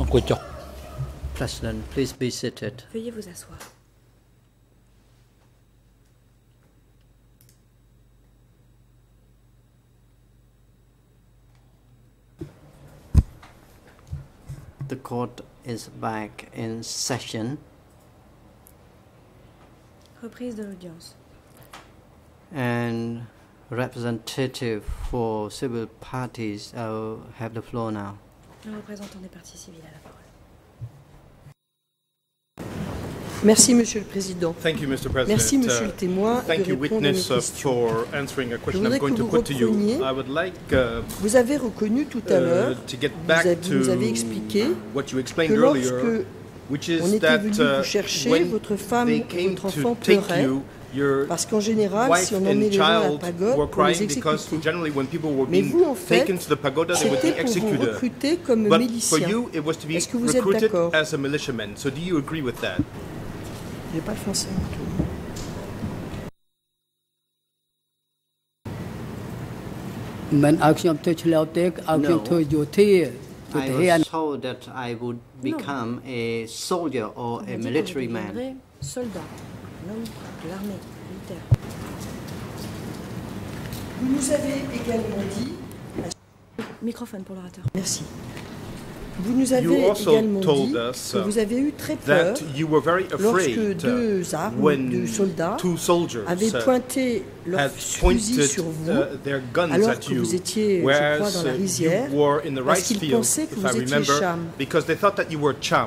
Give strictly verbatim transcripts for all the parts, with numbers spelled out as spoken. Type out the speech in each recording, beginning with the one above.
President, please be seated. Veuillez vous asseoir. The court is back in session. Reprise de l'audience. And representative for civil parties uh, have the floor now. Le représentant des parties civiles a la parole. Merci, Monsieur le Président. Thank you, Mister President. Merci, Monsieur le témoin, Thank de you, répondre à mes witness, uh, questions. for answering a question I'm Je going voudrais to que vous put to you. repreniez. I would like uh, Vous avez reconnu tout à l'heure, uh, to get vous, back avez- to vous nous avez expliqué what you que explained earlier, lorsque which on is était that venu uh, vous chercher, when votre femme they et came votre to enfant take pleuraient, you, your parce qu'en général, wife si on emmenait and les gens à la child pagode were pour les crying because exécuter. generally when people were Mais being vous, en fait, taken to the pagoda, they would be c'était pour vous executed. recruter comme But for milicien. you, it was to be Est-ce que vous êtes recruited d'accord? as a militiaman. So do you agree with that? Je n'ai pas le français du tout. មិនឲ្យខ្ញុំទៅឆ្លងទេឲ្យខ្ញុំធ្វើយោធាយុទ្ធ I ហេតុ was told that I would become a soldier or On m'a a dit que military vous man. deviendrez soldat, un homme de l'armée militaire. Vous nous avez également dit... Microphone pour l'orateur. Merci. Vous nous avez You also également told dit us, que uh, vous avez eu très peur That you were very lorsque afraid deux uh, armes when de soldats two soldiers avaient uh, pointé leur had fusil pointed sur vous, uh, their guns alors at que you, vous étiez, je whereas crois, dans la uh, rizière, you were in the parce rice qu'ils field, pensaient que if vous I étiez remember, Cham. because they thought that you were Cham.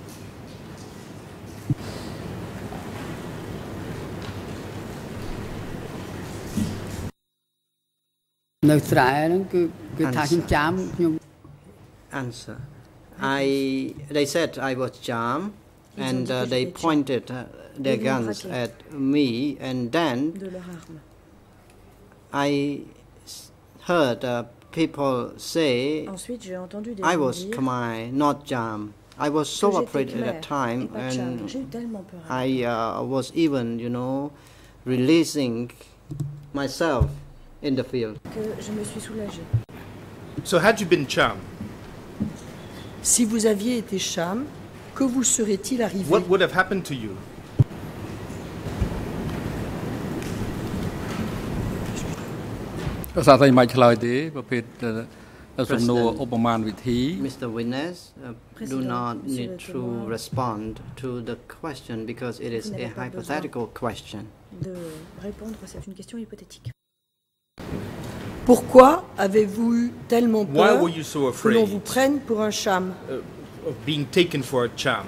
នៅស្រែហ្នឹងគឺគេថាខ្ញុំចាំខ្ញុំ Answer. I, they said I was Jam, and uh, they pointed uh, their Ils l'ont guns braqué. at me, and then De leur arme. I s- heard uh, people say Ensuite, j'ai entendu des I gens was dire Khmer, not Jam. I was que so j'étais afraid at Khmer that time, et pas Cham. and J'ai eu tellement peur. à I uh, was even, you know, releasing myself in the field. que je me suis soulagée. So had you been Cham, Si vous aviez été Cham, que vous serait-il arrivé? what would have happened to you? ภาษาไทยไม่ឆ្លើយទេប្រភេទសំណួរ President. ឧបមាវិធី Mister Witness, uh, do President, not Monsieur need le to témoin. respond to the question because it is Vous a n'avez pas hypothetical question. De répondre, c'est une question hypothétique. Pourquoi avez-vous eu tellement Why peur were you so que l'on vous afraid prenne pour un Cham? uh, of being taken for a Cham?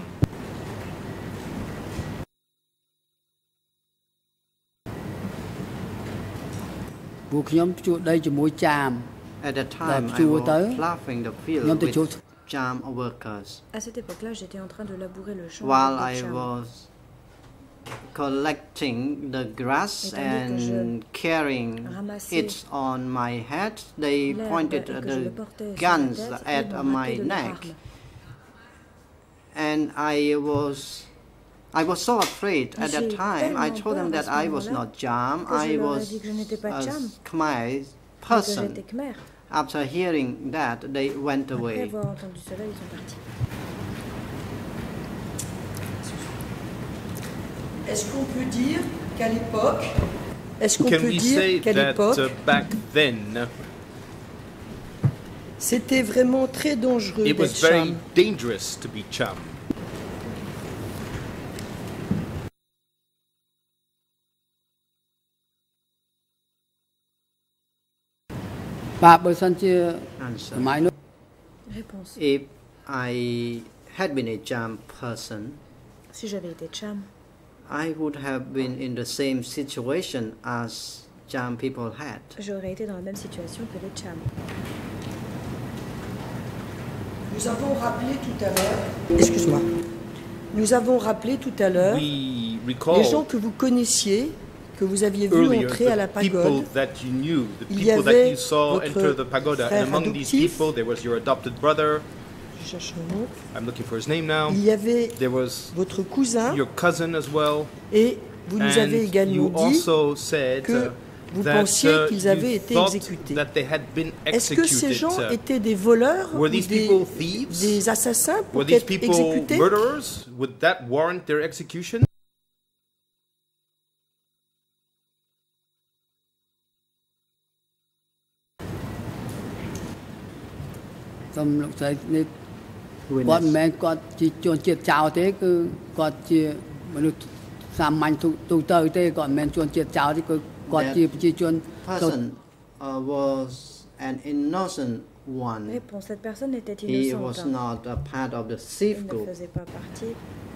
ពួកខ្ញុំជួបដីជាមួយចាម At that time, I chưa was tới. ploughing the field Nhưng tôi with chưa- Jam workers À cette époque-là, j'étais en train de labourer le champ. while avec I des Cham. was collecting the grass Et tandis que and carrying ramassais it on my head. They L'herbe pointed et uh, que je le the portais sur la guns tête, at ils uh, m'ont my braqué de leur neck, arme. and I was. I was so afraid at that J'ai time. I tellement told them peur à that ce I was moment-là not Jam. que je I leur ai was dit que je n'étais pas a Cham, Khmer mais que person. j'étais Khmer. After hearing that, they went Après away. avoir entendu cela, ils sont partis. Est-ce qu'on peut dire qu'à l'époque, est-ce qu'on Can peut we say dire qu'à that l'époque, uh, back then c'était vraiment très dangereux it was d'être very Cham? dangerous to be Cham? "បាទបើសិនជា Answer. សម័យនោះ Réponse. If I had been a Jam person, Si j'avais été Cham, I would have been in the same situation as Jam people had. j'aurais été dans la même situation que les Cham. Nous avons rappelé tout à l'heure, excuse-moi, nous avons rappelé tout à l'heure We les gens recall que vous connaissiez, que vous aviez vu earlier entrer à la the people pagode. that you knew, the Il y people that avait you saw votre enter the pagoda, and frère among these adoptif. people there was your adopted brother. Je cherche le nom. I'm looking for his name now. Il y avait There was votre cousin your cousin as well, et vous nous and avez également you dit also said que uh, vous that pensiez uh, qu'ils you avaient été thought exécutés. that they had been Est-ce que ces gens executed. étaient des voleurs Were ou these des, people thieves? des assassins pour Were these être people exécutés? murderers? Would that warrant their execution? Some លោកស្រីនេះ Witness. គាត់មិនមែនគាត់ជាជនជាតិចៅទេគឺគាត់ជាមនុស្សសាមញ្ញទូទូទៅទេគាត់មិនមែនជនជាតិចៅទេគឺគាត់ជាប្រជាជន Person uh, was an innocent one. Réponse. Cette personne était He innocente. was hein. not a part of the Il thief ne group. faisait pas partie.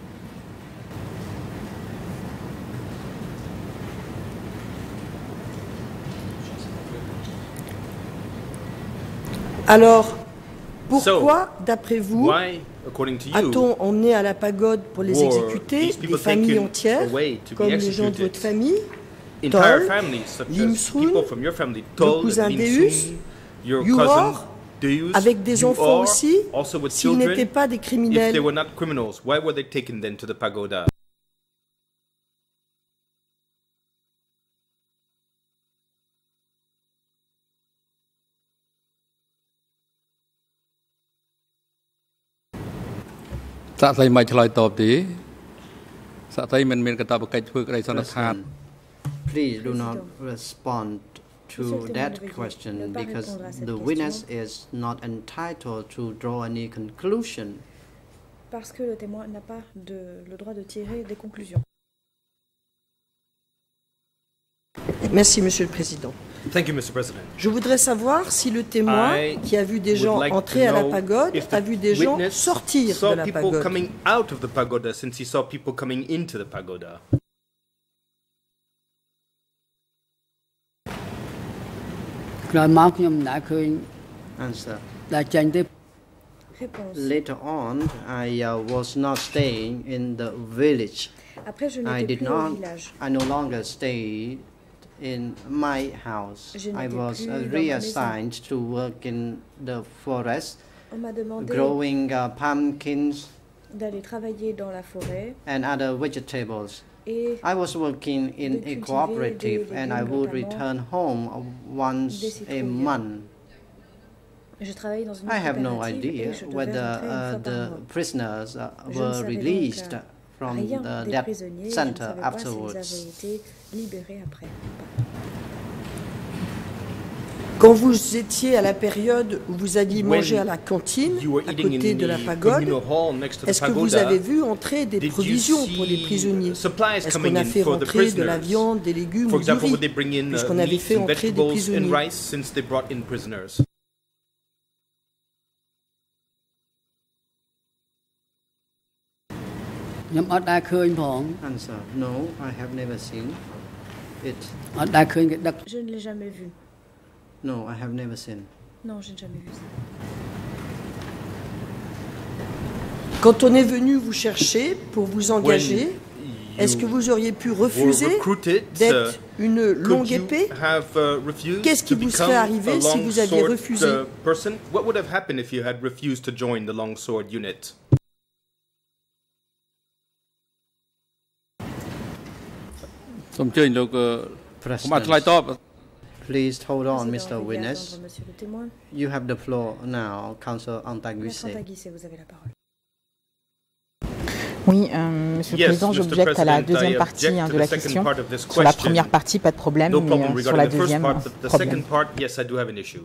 Alors, pourquoi, d'après vous, Why, according to you, a-t-on emmené à la pagode pour les were exécuter these people des familles taken entières, away to be comme les gens de executed? votre famille, entire Tol, families, such Lim as Sroon, people from your family, le Tol, cousin Lim Deus, Sroon, your Youror, cousin Deus, avec des enfants Youror, aussi, also with s'ils children, n'étaient pas des if they criminels? were not criminals, why were they taken then to the pagoda? Dạ thầy mày trả lời tộp tí. Dạ thầy mình mình cái tập cách phương cái này President, please do not Président. respond to Monsieur le that témoin, ne question veuillez pas because répondre à cette the question. witness is not entitled to draw any conclusion. Parce que le témoin n'a pas de, le droit de tirer des conclusions. Merci, Monsieur le Président. Thank you, Mister President. Je voudrais savoir si le témoin I qui a vu des would gens like entrer to à la know pagode if a the vu des gens witness sortir saw de la people pagode. coming out of the pagoda since he saw people coming into the pagoda. Answer. ដែលចេញទេ Réponse. Later on, I uh, was not staying in the village. Après, je I n'étais did plus au not, village. I no longer stayed in my house. Je I n'étais was plus uh, dans ma reassigned to work in the forest, On m'a demandé growing uh, pumpkins d'aller travailler dans la forêt and other vegetables. et I was working in de a cultiver cooperative des and I légumes, would notamment return home once des a citrouilles. month. je travaillais dans une I have no coopérative idea et je devais whether rentrer une uh, fois par the mois. prisoners uh, Je ne were savais donc, released euh, from Rien the, des that prisonniers, je ne center savais pas s'ils afterwards. avaient été libérés après. Quand vous étiez à la période où vous alliez When manger à la cantine, You were à eating côté in de la the pagode, communal hall next to the est-ce que vous pagoda. avez vu entrer des Did you provisions pour les see prisonniers? supplies Est-ce coming qu'on a in fait for the rentrer de la prisoners? viande, des légumes For ou du example, would they riz? bring in uh, Puisqu'on avait meats fait and entrer des vegetables and prisonniers. rice since they brought in prisoners? Answer. No, I have never seen it. Je ne l'ai jamais vu. No, I have never seen. Non, je n'ai jamais vu ça. Quand on est venu vous chercher pour vous engager, When est-ce que you vous auriez pu were refuser recruited, d'être uh, une could longue you épée? have uh, refused Qu'est-ce qui to vous serait become arrivé a si long vous aviez sword, refusé? uh, person? What would have happened if you had refused to join the long sword unit? Please hold on, Président, Mister veuillez Witness. attendre, monsieur le témoin. You have the floor now, Councillor Maître Antaguisse. Antaguisse, vous avez la parole. Oui, euh, Monsieur le Yes, Président, Mister j'objecte à la President, deuxième I partie object hein, to de la the second question. part of this Sur la question. première partie, pas de problème, No mais problem euh, sur la regarding the first deuxième, part, but the problème. second part, yes, I do have an issue.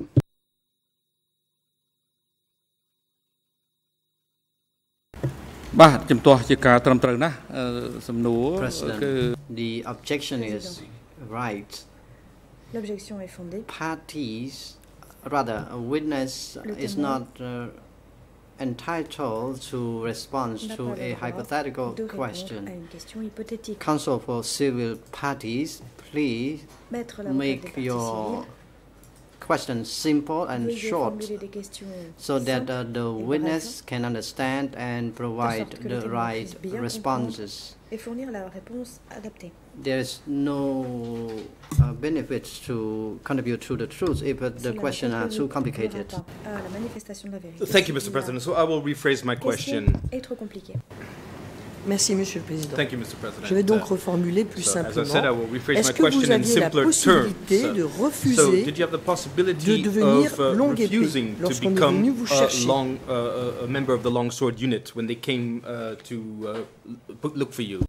President, the objection is right. L'objection est fondée. Parties, rather, a witness Le is témoin not uh, entitled to respond n'a to pas a le droit hypothetical de répondre question. à une question hypothétique. Counsel for civil parties, please Maître l'avocat des make parties your civiles, questions simple and veuillez short formuler des questions so that simples uh, the et witness can understand and provide que le the témoin right puisse bien responses. et fournir la réponse adaptée. There is no uh, benefits to contribute to the truth if uh, the Cela ne questions are too contribuera complicated. pas à la manifestation de la vérité. Thank you, Si Mister la President. So I will rephrase my question question. est trop compliquée. Merci, Monsieur le Président. Thank you, Mister President. Je vais donc Uh, reformuler plus so, as I simplement. said, I will rephrase Est-ce my que vous question in aviez la simpler possibilité terms. de So, refuser did you have the de possibility devenir of uh, longue épée refusing to lorsqu'on est become venu vous a, chercher? long, uh, a member of the Longsword Unit when they came uh, to uh, look for you?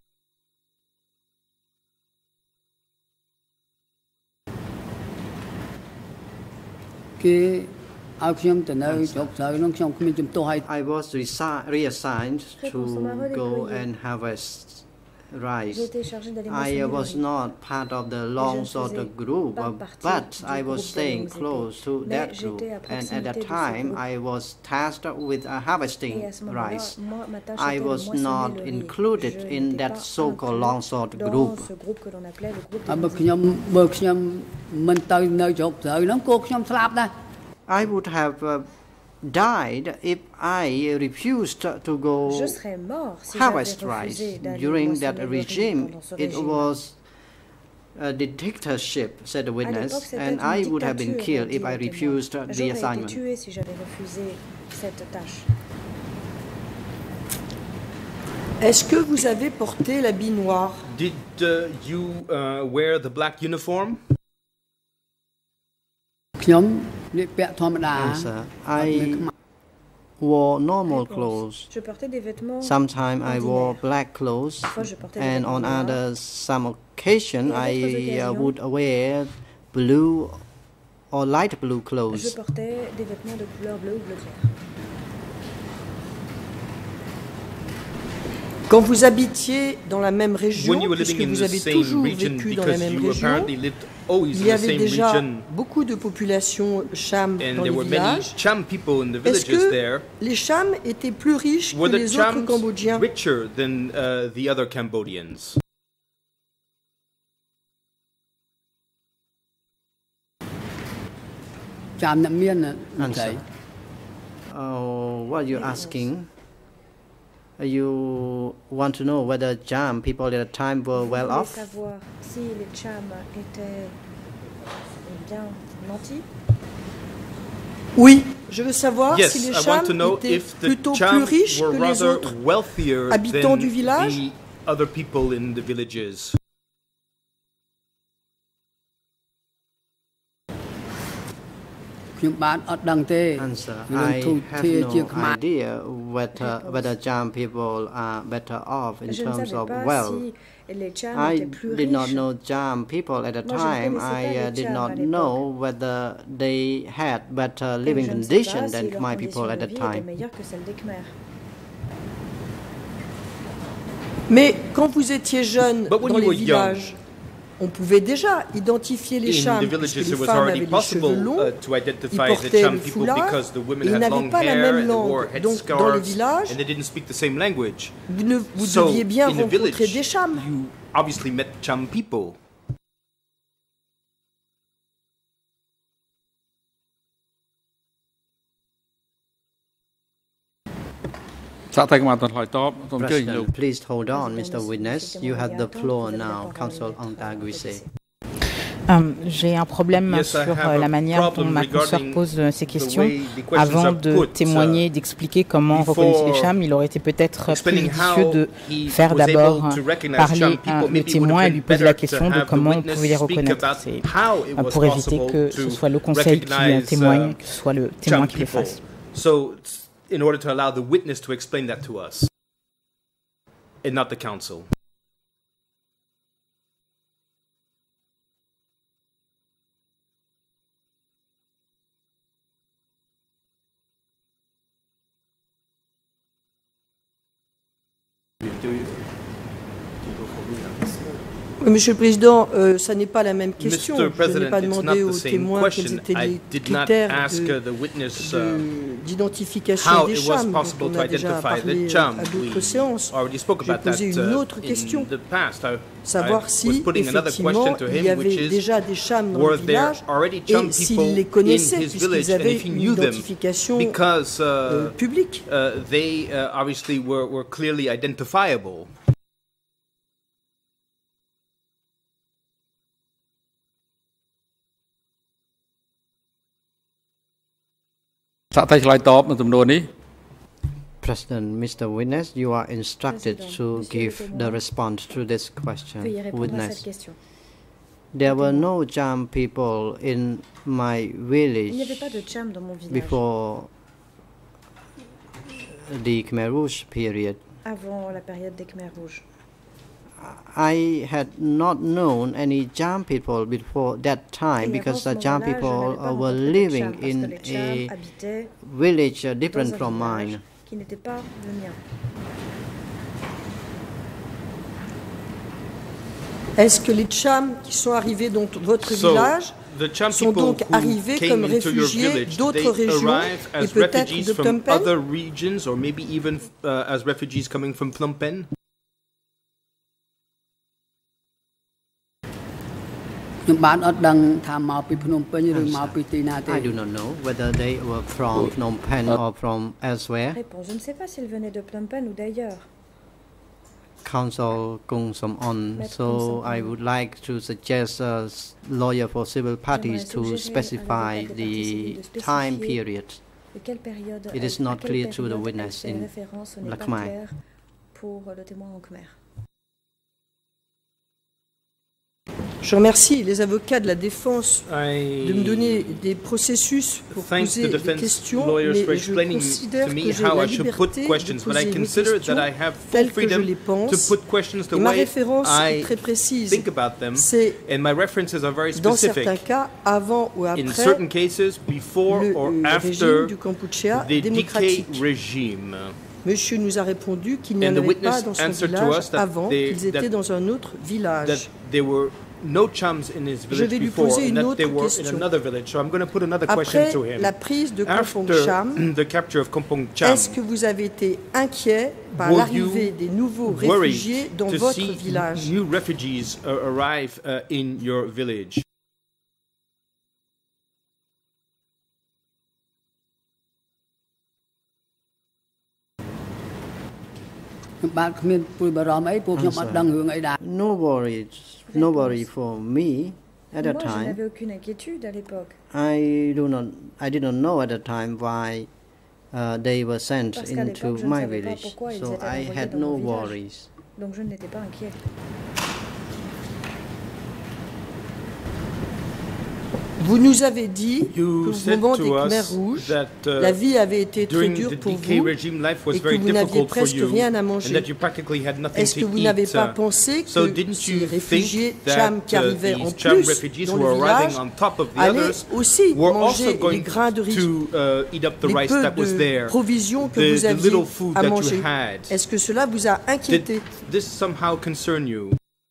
គេឲ្យខ្ញុំទៅនៅស្រុកស្រូវហ្នឹងខ្ញុំគ្មានជំទាស់ឲ្យ I was resi- reassigned to go and harvest rice. J'ai été chargée d'aller I moissonner le was riz. not part of the je ne long sort faisais of group, pas uh, partie but du I was groupe des staying longues close to épées. that Mais group, j'étais à and at that proximité de ce time groupe. I was tasked with uh, harvesting Et à ce moment-là, rice. moi, ma tâche I était de was moissonner not le riz. included Je in n'étais that pas so-called inclus long sort dans group. ce groupe que l'on appelait le groupe អើ des បើ longues ខ្ញុំបើខ្ញុំមិនទៅនៅស្រុកស្រូវហ្នឹងក៏ខ្ញុំស្លាប់ដែរ I would have uh, died if I refused to go Je serais mort si harvest j'avais rice. refusé d'aller During moissonner that le riz regime, pendant ce it régime. was a dictatorship, said the witness, l'époque, c'était and une I would have been dictature, killed dit if I le témoin. refused the J'aurais été assignment. tué si j'avais refusé cette tâche. Est-ce que vous avez porté l'habit noir? Did uh, you uh, wear the black uniform? ខ្ញុំនេះពាក់ធម្មតា Answer: I wore normal clothes. Je portais des vêtements Sometimes I wore black clothes, Parfois, je portais des and on vêtements other some occasion Et à d'autres I uh, occasions, would wear blue or light blue Je clothes. portais des vêtements de couleur bleu ou bleu clair. Quand vous habitiez dans la même région, When you were puisque living in vous the avez same toujours region, vécu dans la because même you région, apparently lived always il in y the avait same déjà region, beaucoup de populations Cham and dans there les were many villages. Cham people in the Est-ce villages que there. les Cham étaient plus riches Were que the les autres Chams Cambodgiens? richer than uh, the other Cambodians? ចាំអ្នកមានណាស្រី Answer: Oh, what are you asking? You want to know whether Jam people at the time were Vous well voulez off? savoir si les Cham étaient bien nantis? Oui, je veux savoir Yes, si les I want Cham to know étaient if the plutôt plus Cham riches were que les rather autres wealthier habitants than du village. the other people in the villages. ខ្ញុំបានអត់ដឹងទេ Answer: រឿង I ទូ have ធាជា no ខ្មែរ idea whether whether Jam people are better off in Je ne terms savais of pas wealth. si les Cham I étaient plus did not riches. know Jam people at the Moi, je ne time. connaissais I pas uh, les did Cham not à l'époque. know whether they had better Et living je ne sais condition pas si than leurs my conditions people at de the vie étaient time. meilleures que celles des Khmers. Mais quand vous étiez jeune But when dans you les were young, villages, on pouvait déjà identifier les In Cham, the puisque villages, les it was femmes already avaient les possible cheveux longs, uh, to ils identify the portaient Cham le people foulard, because the women et ils had n'avaient long pas la hair même and they wore langue. Donc dans les headscarves villages, and they didn't speak the same language. vous, ne, vous So, deviez bien in the rencontrer village, des Cham. you obviously met Cham people. President, please hold on, Mister Witness. You have the floor now, Counsel Antaguise. Euh, J'ai un problème Yes, I sur have euh, a la manière dont problem ma consoeur regarding pose euh, ces the questions. way the questions Avant are de put, témoigner, uh, d'expliquer comment before reconnaître les Cham, il aurait été peut-être plus explaining judicieux how de he faire was d'abord able to recognize parler Cham à people. le Maybe it would témoin have et been lui poser better la to question de have the comment on witness pouvait les speak reconnaître. about C'est how it euh, was pour éviter possible que to ce soit le conseil qui euh, recognize, témoigne, uh, que ce soit le témoin Cham qui le people. fasse. So, it's in order to allow the witness to explain that to us, and not the counsel. Oui, Monsieur le Président, euh, ça n'est pas la même question. Mister Je n'ai President, pas it's demandé not aux the same témoins quels question. étaient I les did not critères ask de- uh, the witness uh, de- d'identification how des it was Cham, dont possible on to a déjà identify parlé the Cham. à d'autres We séances. already spoke J'ai about that posé une uh, autre in question. the past. I, I Savoir was si, putting another question effectivement, to il him, y which avait is, déjà des Cham dans were le there village already Cham et s'il people les in connaissait, his village, puisqu'ils and avaient if he une knew them, identification because euh, uh, publique. uh, they uh, obviously were, were clearly identifiable. President, Mister Witness, you are instructed Président, to Monsieur le give témoin, the response to this question. Veuillez répondre à cette Witness, question. there were témoin. no Cham people in my Il n'y avait village pas de Cham dans mon village before the Khmer Rouge period. avant la période des Khmers rouges. I had not known any Cham people before that time Et avant because ce the Cham moment-là, je people n'avais pas uh, were rencontré de living Cham, parce que in les Cham a habitaient village uh, dans different un from village mine. qui n'était pas le mien. Est-ce que les Cham qui sont arrivés dans votre So, village the Cham sont people donc who arrivés came comme into your réfugiés village, d'autres they régions arrive et as peut-être refugees de from Phnom Penh? other regions, or maybe even uh, as refugees coming from Phnom Penh? ខ្ញុំបានអត់ដឹងថាមកពីភ្នំពេញឬមកពីទីណាទេ I do not know whether they were from Phnom Penh or from elsewhere. Réponse, je ne sais pas s'ils venaient de Phnom Penh ou d'ailleurs. Counsel Kung Som On. Maître So Kung Som I On. would like to suggest a s- lawyer for civil parties J'aimerais to suggérer à specify l'avocat des parties civiles the de time spécifier period. De quelle période It elle- is à not quelle clear to the période elle witness fait in référence, ce n'est le pas Khmer. clair pour le témoin en Khmer. Je remercie les avocats de la défense I de me donner des processus pour thank poser the des defense questions, lawyers for mais je explaining considère to que me j'ai how la I should put liberté de questions, but I poser mes consider questions that I have full telles que je freedom les to pense. put questions the Et ma way référence est I très précise. think about them, C'est and my references are very dans certains specific. cas, avant ou In après certain cases, before le, or le after régime du Kampuchea the D K démocratique. regime. Monsieur nous a répondu qu'il n'y And en the avait witness pas dans son answered to village us that avant, they- qu'ils étaient that- dans un autre That village. there were no Chams in his Je village vais lui before, poser and une that autre they were in question. another village. So I'm going to put another question Après to him. la prise de Kampong After Cham, the capture of Kampong Cham, est-ce que vous avez été inquiet par were l'arrivée you des nouveaux worried réfugiés dans to votre see village? new refugees uh, arrive uh, in your village? ខ្ញុំបាទគ្មានព្រួយបារម្ភអីពួកខ្ញុំអត់ដឹងរឿងអីដែរ No worries, no worry for me at the Moi, je time. n'avais aucune inquiétude à l'époque. I do not, I did not know at the time why uh, they were sent Parce qu'à into l'époque, je ne my savais pas village. pourquoi ils So étaient I envoyés had dans no mon village. worries. Donc je n'étais pas inquiet. Vous nous avez dit You qu'au said moment des to Khmer us rouges, that uh, la vie avait été très during dure the pour D K vous regime, life was et que very vous n'aviez difficult for presque you, rien à and manger. that you practically had nothing Est-ce que to vous n'avez eat. pas uh, pensé So que didn't ces you réfugiés think Cham qui that uh, arrivaient en these Cham plus refugees dans who le were arriving village on top of the allaient others aussi were also manger les going grains de riz, to uh, eat up the les rice peu that was de there, provisions que the, vous the aviez little food à that manger? you had? Est-ce que cela vous a Did inquiété? this somehow concern you?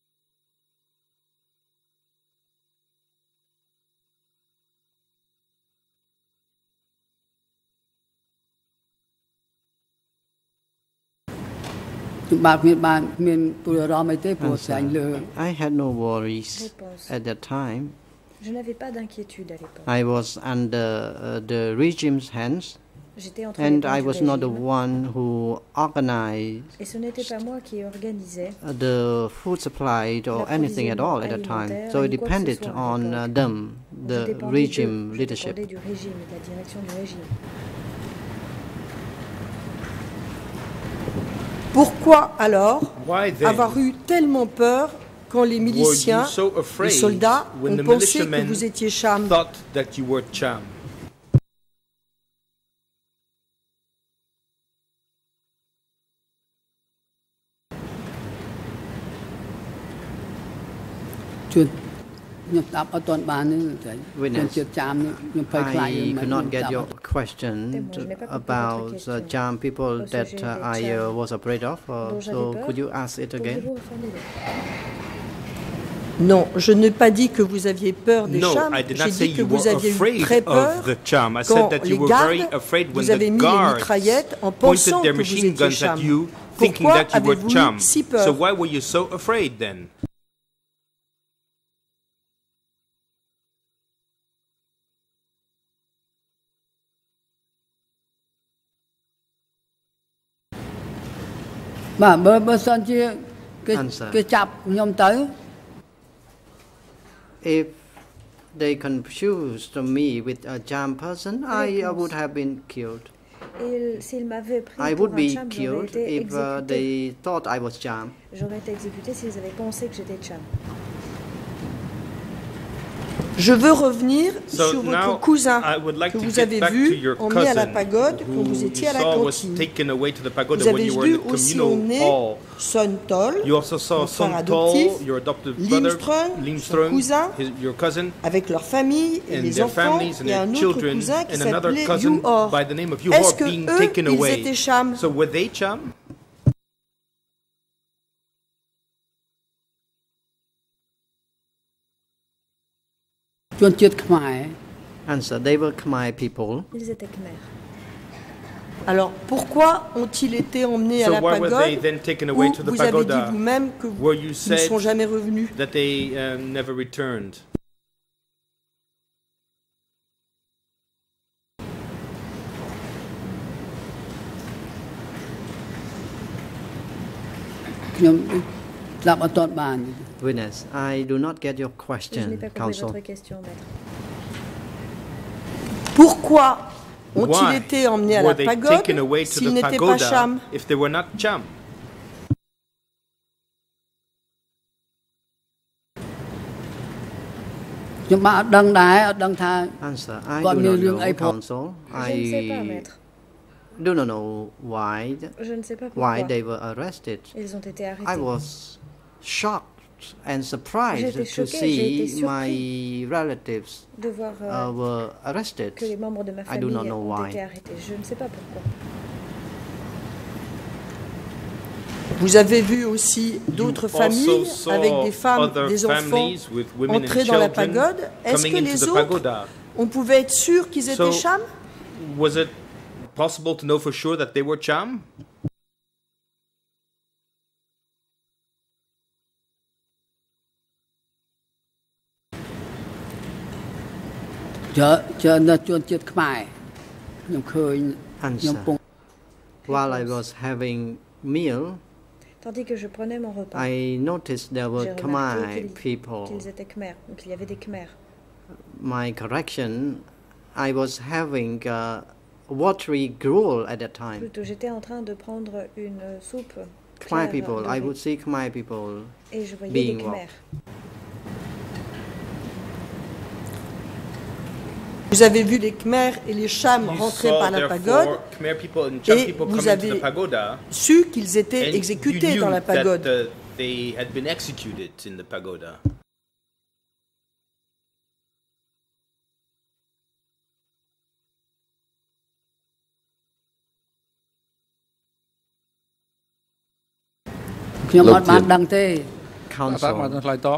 Answer. I had no worries Réponse. at that time. Je n'avais pas d'inquiétude à l'époque. I was under uh, the regime's hands, J'étais entre les and mains I du was not the régime. one who organized Et ce n'était pas moi qui organisais. the food supply or anything at all at the time. So it depended on uh, them, Je the dépendais regime d'eux, je leadership. dépendais du régime et de la direction du régime. Pourquoi alors Why then avoir eu tellement peur quand les were you miliciens, so les afraid soldats when ont the pensé que militiamen vous étiez Cham? thought that you were Cham? Witness, I could not get your question to, about the Cham people that uh, I uh, was afraid of. Uh, so could you ask it again? Pourriez-vous reformuler? Non, je n'ai pas dit que vous aviez peur des No, Cham. I did J'ai not say dit que you vous were aviez eu afraid très peur of the Cham. I quand said that les you were very gardes afraid when vous avez the mis les guards mitraillettes en pointed pensant their que vous machine étiez guns Cham. at you, thinking Pourquoi that you were avez-vous eu Cham. si peur? So why were you so afraid then? Answer. If they confused me with a Cham person, I uh, would have been killed. Et s'ils m'avaient pris I pour would un be cham, j'aurais killed été if uh, exécuté. they thought I was Cham. J'aurais été exécuté s'ils avaient pensé que j'étais cham. Je veux revenir So sur now votre cousin I would like que to vous get avez back to vu your emmené à la cousin pagode who quand vous you étiez à la saw was cantine. taken away to the pagoda Vous when avez you were in vu the aussi communal emmener hall. Son Toll, You also saw mon frère Son adoptif, Toll, your adopted brother, Limström, son Limström, cousin, his, your cousin, avec leur famille et and les their enfants, families and et un their autre children, cousin qui and another s'appelait cousin Youhor. by the name of Est-ce Youhor que being eux, taken ils away. étaient Cham? So were they Cham? Answer, they were Khmer people. Ils étaient Khmer. Alors pourquoi ont-ils été emmenés So à la why were they pagode then taken où away to the vous avez dit pagoda vous-même que vous where you ils ne said sont jamais revenus? that they uh, never returned? Witness, I do not get your Je n'ai question, pas compris counsel. votre question, maître. Pourquoi ont-ils Why été emmenés à were la they pagode taken away to s'ils the n'étaient pas pagoda Cham? if they were not Cham? Answer, I do not know, counsel. Je ne sais pas, I maître. do not know why Je ne sais pas pourquoi. why they were arrested. Ils ont été arrêtés. I was shocked and surprised J'étais to choquée, j'ai été see surpris my relatives de voir uh, euh, were arrested. que les membres de ma I do famille not know ont why. été arrêtés. Je ne sais pas pourquoi. Vous avez vu aussi d'autres You familles also saw avec des femmes, other des enfants families with women and entrer dans la children pagode. Est-ce coming que into les the autres, pagoda. on pouvait être sûr qu'ils étaient So, Cham? was it possible to know for sure that they were Cham? Answer. While I was having meal, Tandis que je prenais mon repas, I noticed there were j'ai remarqué Khmer qu'ils people. qu'ils étaient Khmer. Donc il y avait des Khmer. My correction, I was having uh, watery gruel at that time. Plutôt, j'étais en train de prendre une soupe Khmer claire people, de I riz. would see Khmer people. Et je voyais being des walked. Khmer. Vous avez vu les Khmer et les Cham You rentrer saw par la therefore pagode, Khmer people and Cham et people vous coming to the avez pagoda, su qu'ils étaient and you exécutés knew dans la that pagode. uh, they had been executed in the pagoda. Counsel, បានឆ្លើយតប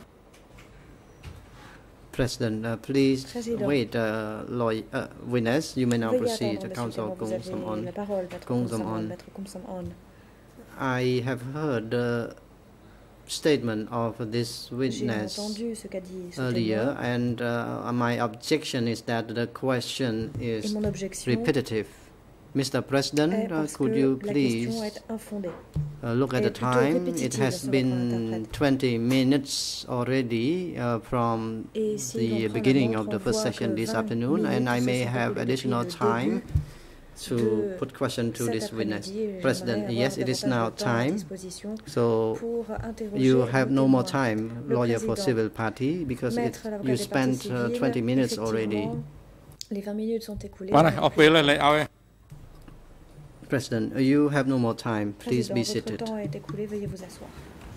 President, uh, please Président. wait, uh, lawyer, uh, witness, you may now Veuillez proceed. attendre, Counsel monsieur Kung Témoin, vous Samon. avez la parole, maître Kung Kung Samon, Samon. maître Kung Samon. I have heard the statement of this J'ai witness entendu ce qu'a dit ce earlier, témoin, and uh, my objection is that the question et is mon objection repetitive. Mister President, est uh, parce could que you la please question est infondée. uh, look at est the plutôt time? It répétitive has selon been l'interprète. twenty minutes already uh, from Et si l'on the prend la beginning montre, of the on first voit session que this vingt afternoon, and I minutes may se sont have écoulées additional depuis le time to de put question to cet this witness. après-midi, et President, j'aimerais yes, avoir it is davantage now de temps à time. disposition So pour interroger you le have no more témoin. time, Le lawyer for président. civil party, because it, Maître l'avocat you des spent parties uh, civiles, twenty minutes already. effectivement, les vingt minutes sont écoulées. បានហើយអស់ពេលហើយលេខឲ្យ President, you have no more time. Please Président, be votre seated. temps est écoulé, veuillez vous asseoir.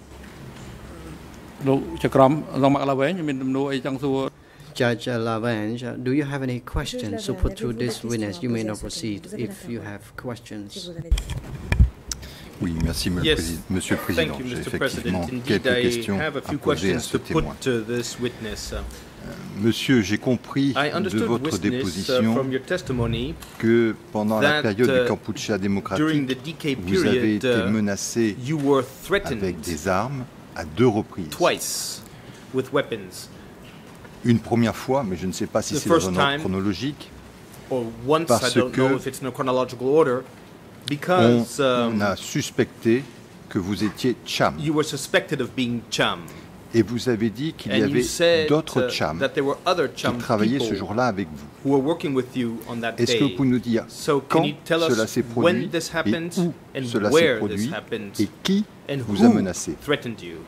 លោកចក្រមរងមកឡើយមានទំនួលអីចង់សួរ Judge uh, Lavange, uh, do you have any questions to Lavange, put to avez-vous this des witness? questions You à may poser now à ce proceed témoin? Vous avez la if you parole. have Si questions. vous avez des Oui, merci, me- Yes. prési- Monsieur le Président. Thank you, J'ai Mister effectivement President. Indeed, quelques I questions have a à few poser à questions ce to put témoin. to this witness. Uh, Monsieur, j'ai compris I de understood, votre witness, uh, déposition from your testimony que pendant la that, période uh, du Kampuchea during démocratique, the D K vous avez period, été uh, menacé you were avec threatened des armes à deux reprises. twice with weapons. Une première fois, mais je ne sais pas si The c'est dans first un ordre time, chronologique, Or once, I Parce don't que know if it's in a chronological order, on, because um, on a suspecté que vous étiez Cham. you were suspected of being Cham. Et vous avez dit qu'il y And you avait said d'autres uh, chams that there were other qui chum travaillaient ce people jour-là avec vous. who were working with you on that Est-ce que vous day. pouvez nous dire So quand can you tell cela us s'est when produit this et happened où and cela s'est where this produit happened et qui and vous a who menacé? threatened you?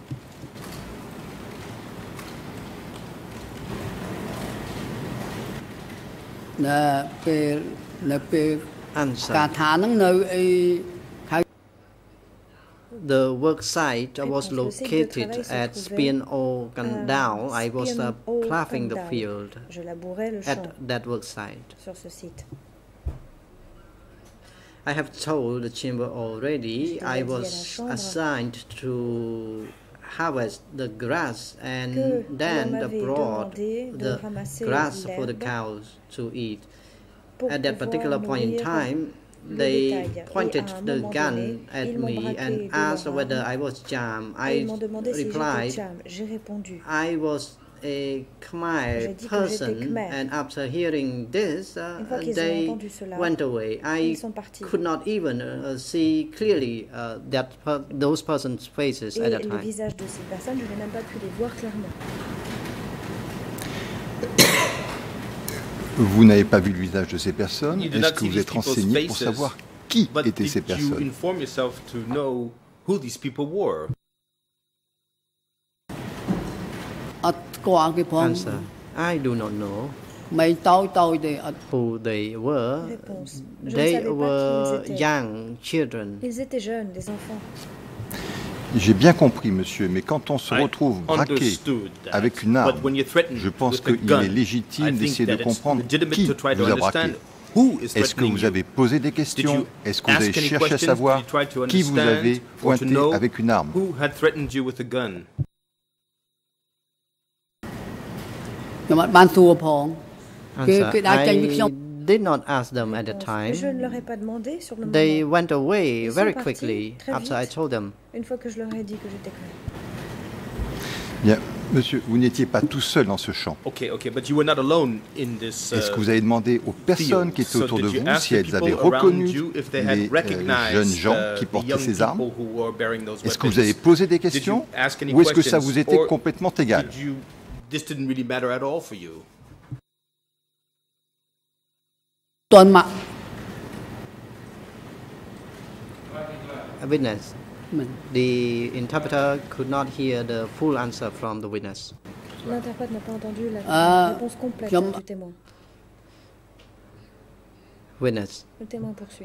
Answer. The work site was located at Spion-O Canal. I was uh, ploughing the field at that work site. I have told the chamber already I was assigned to harvest the grass and then brought the grass for the cows to eat. At that particular point in time, they pointed the gun at me and asked whether I was Cham. I replied, I was a Khmer person, and after hearing this, uh, they went away. I could not even uh, see clearly uh, that per those persons' faces at that time. Vous n'avez pas vu le visage de ces personnes. Est-ce que vous êtes renseigné pour savoir qui étaient ces personnes? Answer. I do not know who they were. They were young children. Ils étaient jeunes, des enfants. J'ai bien compris, monsieur, mais quand on se retrouve braqué avec une arme, je pense qu'il est légitime d'essayer de comprendre qui vous a braqué. Est-ce que vous avez posé des questions? Est-ce que vous avez cherché à savoir qui vous avez pointé avec une arme? Answer. I did not ask them at the time. Je ne leur ai pas demandé sur le moment. They went away Ils very sont partis quickly très after I vite, told them. une fois que je leur ai dit que j'étais claire. Bien, monsieur, vous n'étiez pas tout seul dans ce champ. Okay, okay, but you were not alone in this. Uh, Est-ce que vous avez demandé aux personnes qui étaient so autour de did you vous ask si the elles avaient people around reconnu you if they les had euh, recognized, jeunes gens uh, qui the portaient young ces armes? people who were bearing those Est-ce que vous weapons? avez posé des Did you questions? ask any Ou est-ce que ça questions, vous était or complètement égal? Did you, this didn't really matter at all for you? A witness. The interpreter could not hear the full answer from the witness. L'interprète n'a pas entendu la Ah, réponse complète j'aime- du témoin. Witness. Le témoin poursuit.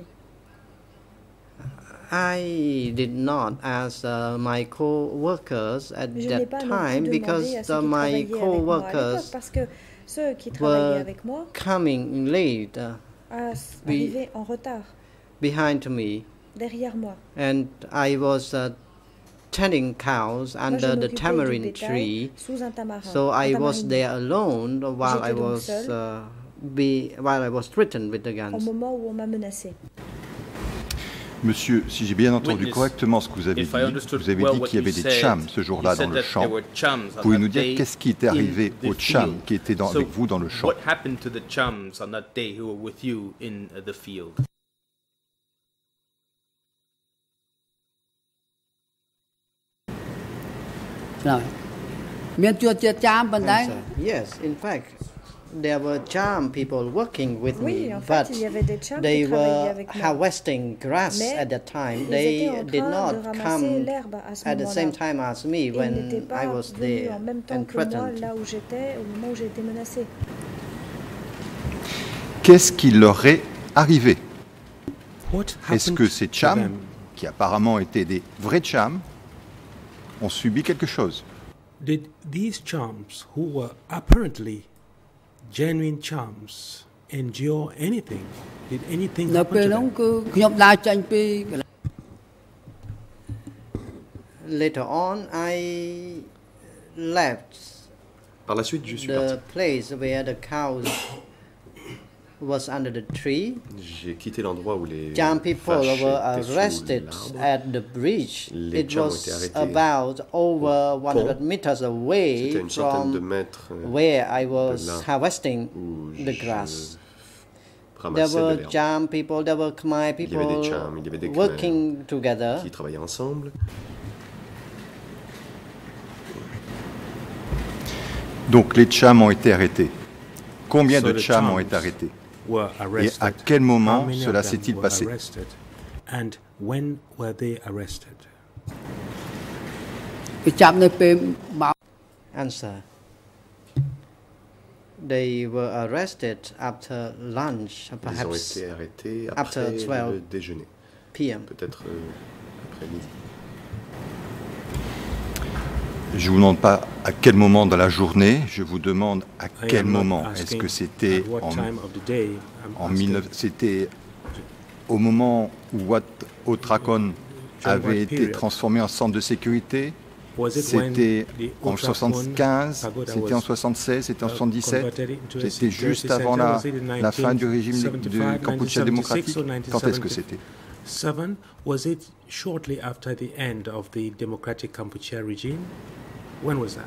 I did not ask uh, my co-workers at Je n'ai that pas non time plus because demandé à the, ceux qui my travaillaient avec moi à l'époque, co-workers parce que ceux qui travaillaient were avec moi coming late uh, à- arrivaient en retard, behind me, derrière moi. and I was uh, tending cows Moi, je under the m'occupais du tamarind bétail tree, sous un tamarin. so un I was tamarine. there alone while I J'étais donc was seule. uh, be while I was threatened with the Au guns. moment où on m'a menacé. Monsieur, si j'ai bien entendu Witness, correctement ce que vous avez if I dit, understood vous avez well dit what qu'il y avait you des said, chams ce jour-là you dans said le that champ. there were chums on Pouvez-vous that nous dire day qu'est-ce qui était in arrivé the aux chams field. qui étaient dans- So, avec vous dans le champ? what happened to the chums on that day who were with you in uh, the field? Answer. Yes, in fact, there were charm people working with Oui, me, en fait, but il y avait des chums they qui travaillaient were avec moi. harvesting grass Mais at that time. ils They étaient en did train de not ramasser come l'herbe à ce at the same moment-là. time as me Ils n'étaient when pas I was venus there en même temps and que moi, threatened. là où j'étais, au moment où j'ai été menacée. Qu'est-ce qui leur est arrivé? What Est-ce happened que ces to chams, them? qui apparemment étaient des vrais chams, ont subi quelque chose? Did these chums, who were apparently genuine chums, endure anything? Did anything នៅ happen ពេល to ហ្នឹង them? គឺខ្ញុំដើរចេញពីកន្លែង Later on, I left Par la suite, je suis the parti. place where the cows was under the tree. J'ai quitté l'endroit où les Cham people vaches were étaient sous arrested l'arbre. at the bridge. Les It chams ont was été arrêtés about over one hundred pont. meters C'était away une centaine de from mètres euh, where I de was là harvesting où the je grass. There ramassais de were l'herbe. Cham people, there were Khmer Il y avait des people Cham, il y avait des Khmer working together. qui travaillaient ensemble. Donc les Cham ont été arrêtés. Combien so de Cham ont été arrêtés? Et à quel moment cela s'est-il passé? And when were they arrested? Answer. They were arrested after lunch, perhaps. Ils ont été arrêtés après après twelve le déjeuner. P M Peut-être euh, après-midi. Je ne vous demande pas à quel moment dans la journée, je vous demande à quel moment. Est-ce que c'était en, en dix-neuf, c'était au moment où Wat Otracon avait été transformé en centre de sécurité? C'était en soixante-quinze, c'était en soixante-seize, c'était en soixante-dix-sept, c'était juste avant la, la fin du régime du Kampuchea démocratique. Quand est-ce que c'était? Seven, was it shortly after the end of the democratic Kampuchea regime? When was that?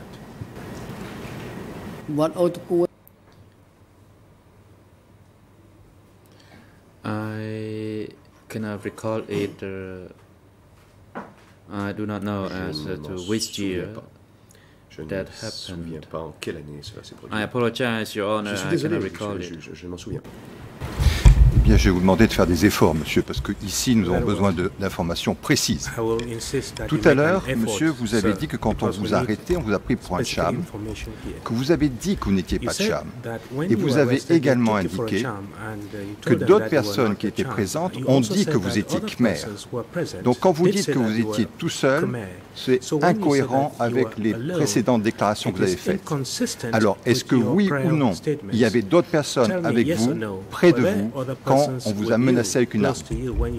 What I cannot recall it. Uh, I do not know as uh, to which year that happened. Pas en quelle année cela s'est produit. I apologize, Your Honor. Je suis I désolé, cannot recall je, it. je, je, je m'en souviens pas. Eh bien, je vais vous demander de faire des efforts, monsieur, parce que ici, nous avons besoin d'informations précises. Tout à l'heure, monsieur, vous avez dit que quand on vous a arrêté, on vous a pris pour un Cham, que vous avez dit que vous n'étiez pas Cham. Et vous avez également indiqué que d'autres personnes qui étaient présentes ont dit que vous étiez Khmer. Donc, quand vous dites que vous étiez tout seul, c'est incohérent avec les précédentes déclarations que vous avez faites. Alors, est-ce que oui ou non, il y avait d'autres personnes avec vous, près de vous, quand on vous a menacé avec une arme? The,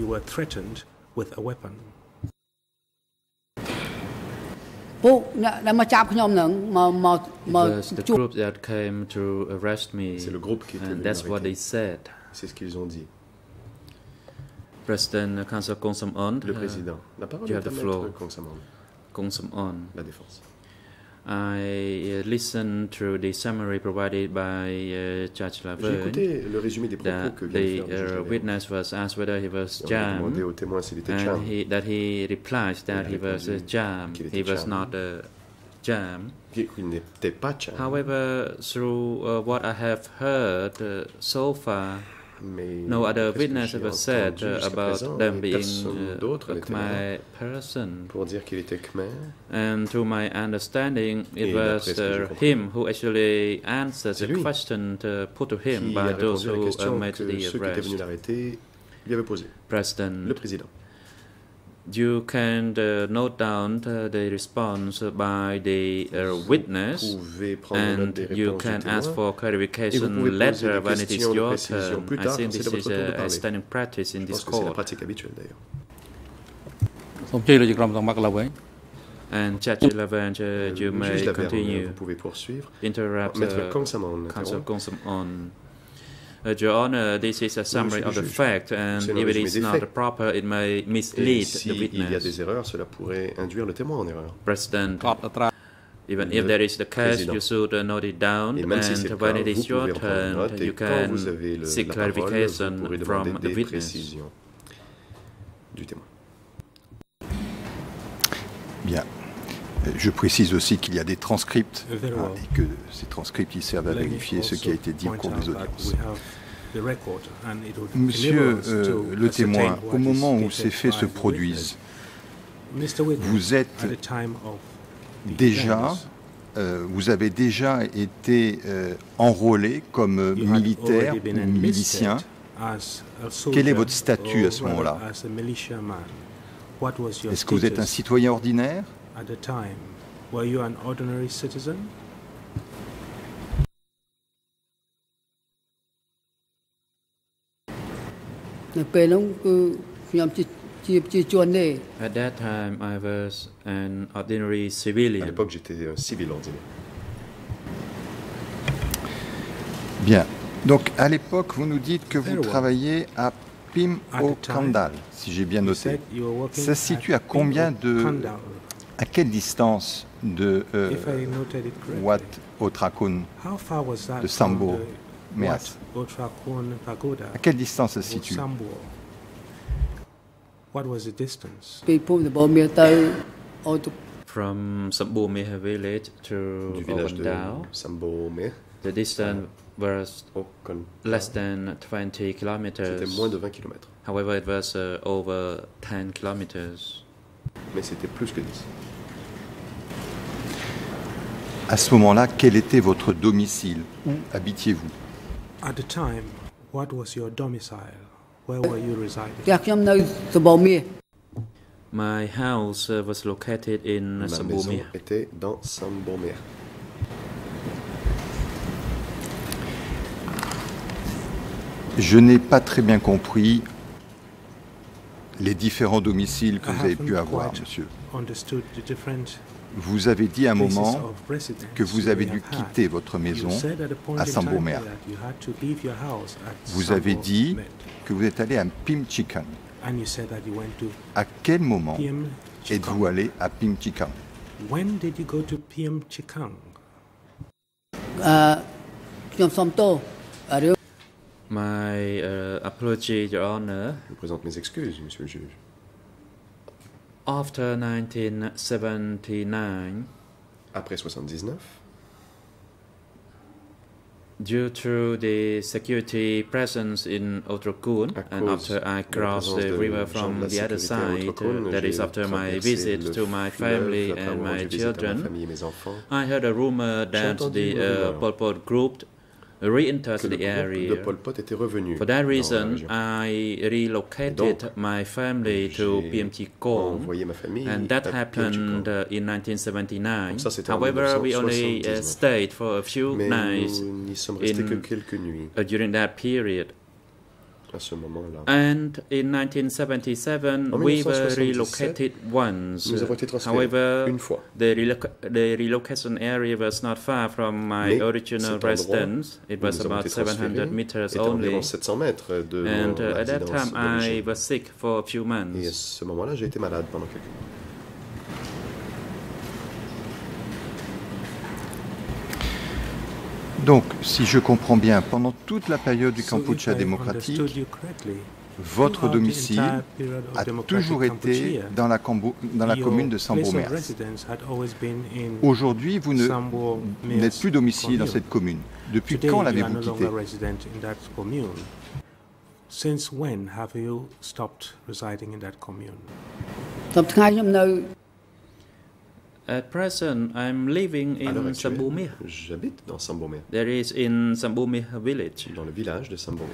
the group that came to arrest me, c'est le groupe qui était and that's what they said. C'est ce qu'ils ont dit. President Khansal Kongsamon, le président. La parole you est have à the floor. Maître Kongsamon. Kongsamon. La défense. I uh, listened to the summary provided by uh, Judge J'ai écouté le résumé des propos que vient de faire the uh, witness was asked whether he was on a Cham, demandé au témoin s'il était and Cham. he, that he replied that he was a Cham. qu'il He était was Cham. not a Cham. Il n'était pas Cham. However, through uh, what I have heard uh, so far, Mais no other qu'est-ce que witness j'ai ever said entendu uh, jusqu'à about présent, them et being personne uh, d'autre a n'était là Khmer person. pour dire qu'il était Khmer. And to my understanding, it Et was d'après ce que j'ai uh, compris, him who actually answered c'est the lui question uh, put to him qui by a those répondu à la who uh, question made que the ceux qui étaient venus arrest. l'arrêter lui avaient posée. President, Le président. you can uh, note down uh, the response by the uh, witness, and you can ask for clarification later when it is your turn. I think this is a, a standing practice in this court. And Judge Laverne, uh, you may continue. Vous pouvez poursuivre. Interrupt Maître uh, Kongsamon. Counsel Kongsamon. Uh, Your Honor, this is a summary of the fact, and if it is not proper, it may mislead the Il y a witness. des erreurs, cela pourrait induire le témoin en erreur. President, even if that is the case, you should uh, note it down, Et même si c'est and le when cas, it is vous your pouvez en prendre note, turn, et you quand vous can avez le, seek la parole, vous clarification pourrez from demander the des witness. précisions du témoin. Bien. Je précise aussi qu'il y a des transcripts hein, et que ces transcripts ils servent à vérifier ce qui a été dit au cours des audiences. Monsieur euh, le témoin, au moment où ces faits se produisent, vous êtes déjà, euh, vous avez déjà été euh, enrolé comme militaire ou milicien. Quel est votre statut à ce moment-là? Est-ce que vous êtes un citoyen ordinaire? At the time, were you an ordinary citizen? At that time, I was an ordinary civilian. À l'époque, j'étais un civil ordinaire. Bien. Donc, à l'époque, vous nous dites que vous travaillez à Pim au Kandal, si j'ai bien noté. Ça se situe à combien de... À quelle distance de euh, Wat Otracon, de Sambo, Meas? À quelle distance ça se situe? From Sambomir village to Ovendao, the distance was less than twenty kilometers. C'était moins de vingt kilomètres. However, it was uh, over ten kilometers. Mais c'était plus que dix. À ce moment-là, quel était votre domicile? Où habitiez-vous? At the time, what was your domicile? Where were you residing? My house uh, was located in Ma Sambomir. maison était dans Sambomir. Je n'ai pas très bien compris les différents domiciles que vous avez pu avoir, monsieur. Vous avez dit à un moment que vous avez dû quitter votre maison à Sambomir. Vous avez dit que vous êtes allé à Phimchikan. À quel moment êtes-vous allé à Phimchikan? When did you go to Phimchikan? My uh, apology, Your Honor. Je vous présente mes excuses, monsieur le juge. After nineteen seventy-nine, après soixante-dix-neuf, due to the security presence in Otrokun, and after I crossed the river from the other side, uh, that is after my visit to my family and my children, I heard a rumor that the uh, Pol Pot group re-entered the area. For that reason, I relocated my family to Phimchikan, and that happened uh, in nineteen seventy-nine. However, we only uh, stayed for a few nights in, uh, during that period. And in nineteen seventy-seven, we were relocated once. However, the, reloc the relocation area was not far from my original residence. It was about seven hundred meters only. And uh, at that time, I was sick for a few months. Donc, si je comprends bien, pendant toute la période du Kampuchea démocratique, votre domicile a toujours été dans la, dans la commune de Sambomir. Aujourd'hui, vous n'êtes plus domicilié dans cette commune. Depuis quand l'avez-vous quitté? Since when have you stopped residing in that commune? At present, I'm living in Sambomir. J'habite dans Sambomir. There is in Sambomir village. Dans le village de Sambomir.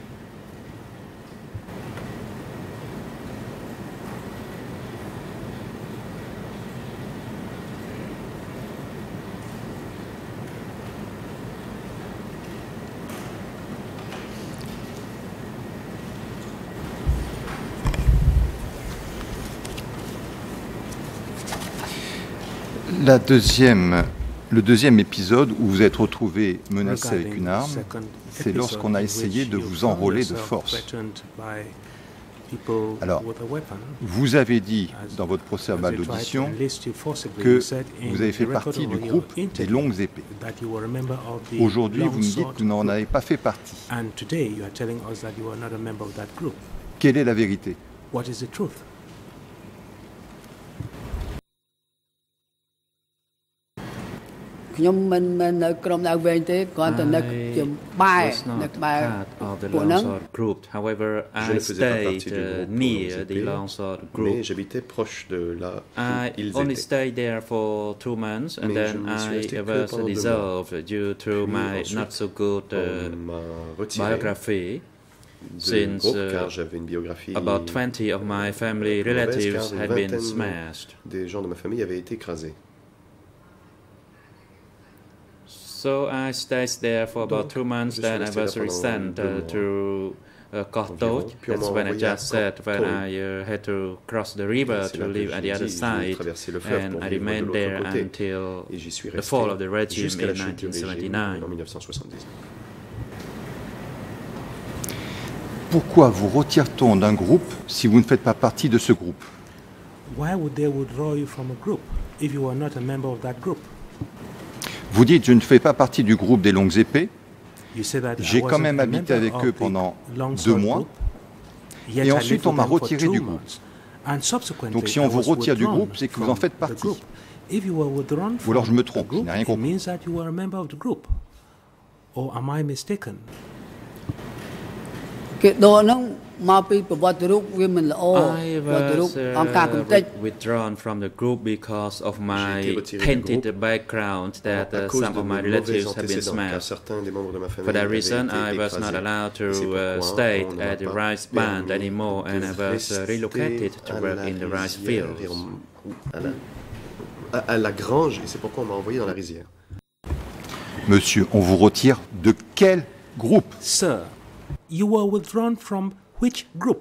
La deuxième, le deuxième épisode où vous êtes retrouvé menacé avec une arme, c'est lorsqu'on a essayé de vous enrôler de force. Alors, vous avez dit dans votre procès-verbal d'audition que vous avez fait partie du groupe des longues épées. Aujourd'hui, vous me dites que vous n'en avez pas fait partie. Quelle est la vérité? I was not part of the Longsword group. However, I stayed uh, near the Longsword group. I only stayed there for two months, and then I was dissolved due to my not so good uh, biography. Since uh, about twenty of my family relatives had been smashed. Des gens de ma famille avaient été écrasés. So I stayed there for about two months, then I was resent uh, to uh, Kortot. That's when I just said when I uh, had to cross the river to live at the other side, and I remained there until the fall of the regime in nineteen seventy-nine. Pourquoi vous retire-t-on d'un groupe si vous ne faites pas partie de ce groupe? Why would they withdraw you from a group if you are not a member of that group? Vous dites, je ne fais pas partie du groupe des longues épées. J'ai quand même habité avec eux pendant deux mois. Et ensuite, on m'a retiré du groupe. Donc, si on vous retire du groupe, c'est que vous en faites partie. If you were withdrawn Ou alors je from me the trompe, je group, n'ai rien it compris. means that you were a member of the group. Or am I mistaken? គេដកហ្នឹងមកពីប្រវត្តិរូបវាមិនល្អ I ប្រវត្តិរូប was អង្គការកំ uh, តិច with- withdrawn from the group because of my J'ai été retiré du tainted groupe background that à uh, cause some de of mes my mauvais relatives have been antécédents, car smashed. certains des membres de ma famille For that avaient reason, été I was not écrasés. allowed to C'est uh, pourquoi stay on ne m'a at the pas rice band permis anymore, and I de was uh, rester relocated to à work la in the rice rizière fields. et on- à la, à- à la grange, et c'est pourquoi on m'a envoyé dans la rizière. Monsieur, on vous retire de quel groupe? Sir, you were withdrawn from which group?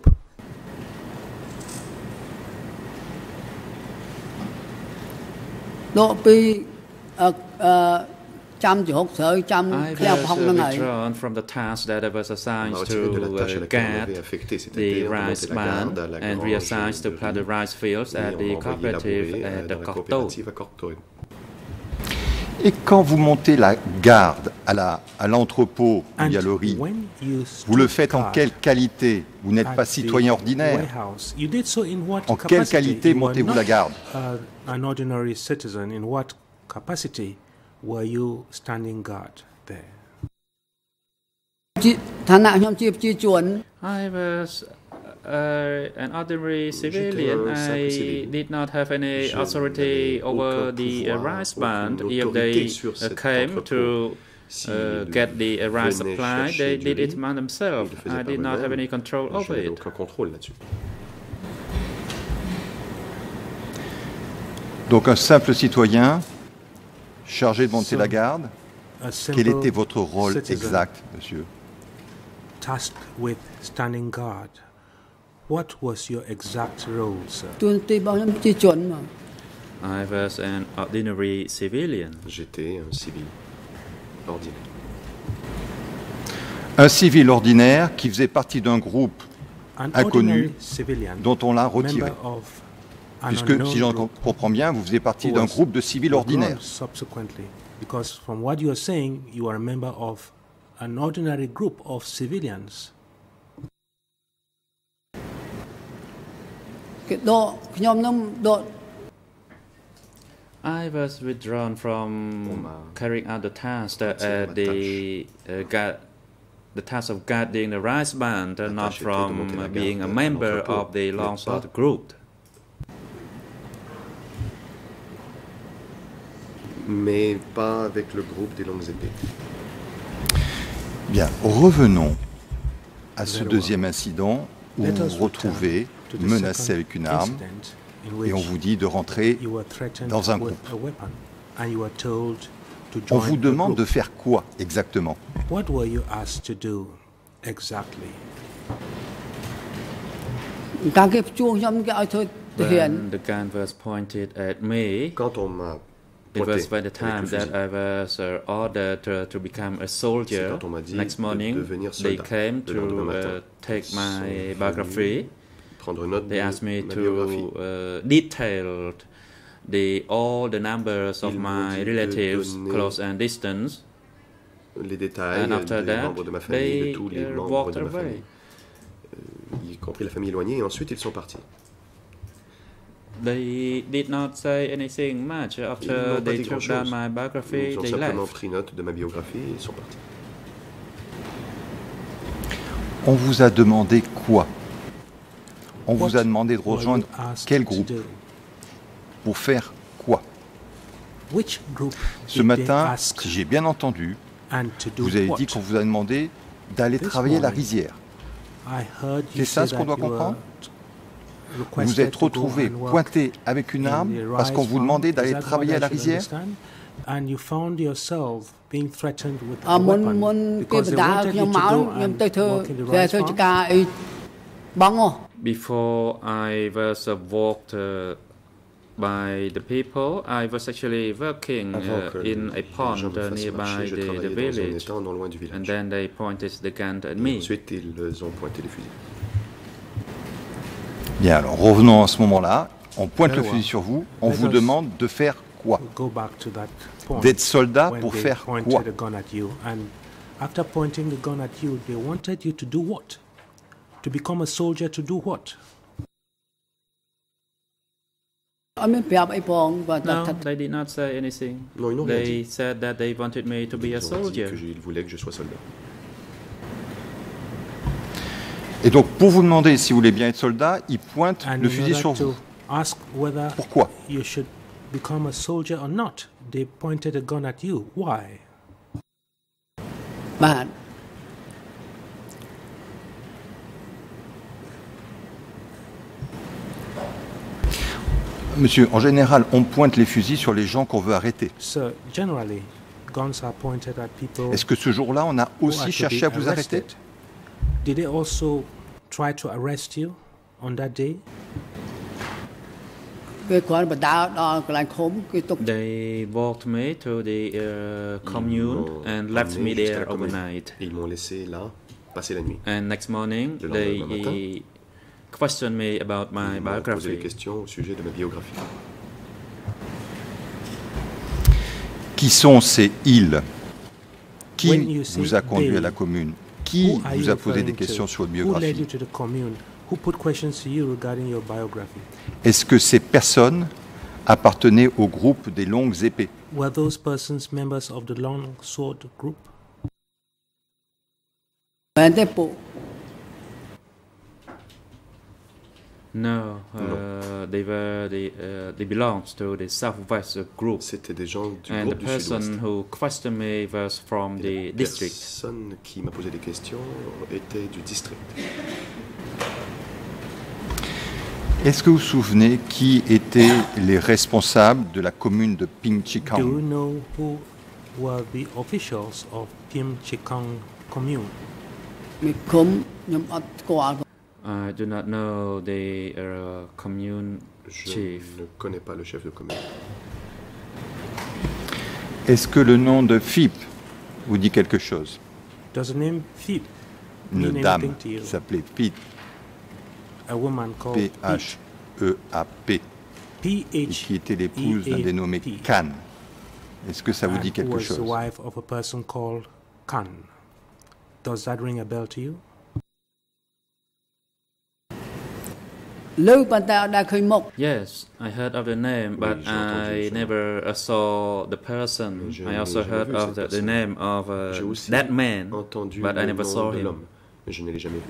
ដកពីអឺអឺចាំជាហុកស្រូវចាំ I ផ្ទះ was ប្រហុក uh, ហ្នឹងហើយ withdrawn from the task that I was On assigned m'a to retiré de la tâche à uh, laquelle on guard m'avait affecté, the c'est-à-dire rice remonter la band garde à la and grange reassigned to de plough the Ville. rice fields Et at on the m'a envoyé cooperative labourer, euh, at the dans la Cocteau. coopérative à Cocteau. Et quand vous montez la garde à la à l'entrepôt où il y a And le riz, when you vous le stood faites en guard quelle qualité? Vous n'êtes at pas the citoyen ordinaire. warehouse, you did so in what En quelle capacity? qualité You were montez-vous not, la garde? uh, an ordinary citizen. In what capacity were you standing guard there? ជាឋានៈខ្ញុំជាប្រជាជន I was uh, an ordinary civilian. un simple I civil. did not have any Je authority n'avais over aucun the uh, pouvoir, rice aucune band. If autorité they sur uh, cet came to entrepôt. Si uh, ils get the uh, rice venaient supply, chercher they du did it riz, by ils themselves. le faisaient I par did not have eux-mêmes. any control Je over n'avais it. aucun contrôle là-dessus. Donc un simple citoyen chargé de monter So, la garde. A Quel simple était votre rôle citizen exact, monsieur? tasked with standing guard. What was your exact role, sir? ទួនាទីរបស់ខ្ញុំជាជនមក I was an ordinary civilian. J'étais un civil ordinaire. Un civil ordinaire qui faisait partie d'un groupe An inconnu ordinary civilian, dont on l'a retiré. member of an Puisque, unknown si j'en group comprends bien, vous faisiez partie who d'un was groupe de civils withdrawn ordinaires. subsequently, because from what you are saying, you are a member of an ordinary group of civilians. គេដកខ្ញុំហ្នឹងដក I was withdrawn from carrying out the task that, uh, the uh, guard, the task of guarding the rice band, uh, not from uh, being a member of the Longsword group. Mais pas avec le groupe des longues épées. Bien, revenons à ce Very deuxième incident où Let vous us vous retrouvez to the menacé second avec une arme incident in et on which vous dit de rentrer you were threatened dans un with groupe. a weapon, and you were told to On join vous a demande group. de faire quoi exactement? What were you asked to do exactly? ការគេព្យួរខ្ញុំគេឲ្យធ្វើទាហាន When the gun was pointed at me, Quand on m'a it pointé was by the avec time le that fusil, I was uh, ordered to, to become a soldier. C'est quand on m'a dit Next de morning, devenir they soldat. came Le lendemain to matin, uh, take ils my sont biography. prendre une note They de asked me ma to biographie. uh, detail the all the numbers of Ils m'ont my dit de relatives, donner close and distance. Les détails And after des that, membres de ma famille, de they tous les uh, membres walked de ma away. famille, euh, y compris la famille éloignée, et ensuite ils sont partis. They did not say anything much. Ils After n'ont pas they dit took down grand-chose. my biography, Ils ont they simplement left. pris note de ma biographie et ils sont partis. On vous a demandé quoi? On What vous a demandé de were you rejoindre asked quel to groupe? do? Pour faire quoi? Which group Ce did they matin, ask si j'ai bien entendu, and to do vous avez what? dit qu'on vous a demandé d'aller This travailler à la morning, rizière. I heard C'est you ça say ce qu'on that doit you were comprendre? Vous requested vous êtes to go retrouvé and work pointé avec une in arme the parce qu'on rice vous farm. demandait Is d'aller that travailler what à la I should rizière? understand? And you found yourself being threatened with អ a មុន weapon មុនគេ because ប they ដា wanted ខ្ញុំ you មក to go ខ្ញុំ and ទៅធ្វើ work in the ធ្វើ rice ធ្វើច farm. ការអីបងហ៎ Before I was uh, walked uh, by the people, I was actually working Avant uh, que in a les pond gens me uh, fassent nearby marcher, je the, the travaillais dans un village, étang non loin du and village. then they pointed the gun at Et me. ensuite, ils ont pointé les fusils. Bien, alors revenons à ce moment-là. On pointe Very le fusil well. sur vous. On Let vous us demande de faire quoi? Go back to that point D'être soldat when pour they faire pointed quoi? a gun at you, and after pointing the gun at you, they wanted you to do what? To become a soldier to do what? អ No, they did not say anything. Non, ils n'ont rien They dit. said that they wanted me to be a Ils ont dit soldier. que je- ils voulaient que je sois soldat. Et donc, pour vous demander si vous voulez bien être soldat, il pointe And le in fusil order sur to vous. ask whether Pourquoi? you should become a soldier or not, they pointed a gun at you. Why? បាទ Monsieur, en général, on pointe les fusils sur les gens qu'on veut arrêter. So generally, guns are pointed at people. Est-ce que ce jour-là, on a who aussi are to cherché be à vous arrêter? arrested? Did they also try to arrest you on that day? ពេលគាត់បដើដល់កន្លែងឃុំគេទុក They walked me to the uh, commune Ils m'ont and left me emmené jusqu'à there la commune. overnight. Et ils m'ont laissé là passer la nuit. And next morning, Le lendemain they matin, questioned me about my Ils m'ont posé des biography. questions au sujet de ma biographie. Qui sont ces îles? When Qui you say vous a conduit they, à la commune? Qui Who are vous you a posé des referring questions to? sur votre Who led biographie? you to the commune? Who put questions to you regarding your biography? Est-ce que ces personnes appartenaient au groupe des longues épées? Were those persons members of the Long Sword Group? មែនទេពូ No, uh, they were the uh, they belonged to the southwest group. C'était des gens du And the groupe du person sud-ouest. who questioned me was from Et the la district. personne qui m'a posé des questions était du district. Est-ce que vous vous souvenez qui étaient les responsables de la commune de Do you Pingchikang? know who were the officials of Pim Chikang commune? មេឃុំខ្ញុំអត់ស្គាល់ I do not know the uh, commune Je chief. ne connais pas le chef de commune. Est-ce que le nom de Phip vous dit quelque chose? Does the name Phip Une mean dame anything to you? qui s'appelait Pete, A woman called P H E A P, P et H qui était l'épouse d'un dénommé Khan. Est-ce que ça vous dit and who quelque was the chose? wife of a person called Khan. Does that ring a bell to you? លើប៉ុន្តែអត់ដែលឃើញមុខ Yes, I heard of the name, but j'ai entendu I ça. never uh, saw the person. Je I n'ai also jamais heard vu of cette the, the personne. name of J'ai uh, aussi that man, entendu but I le never nom saw de him. l'homme, mais je ne l'ai jamais vu.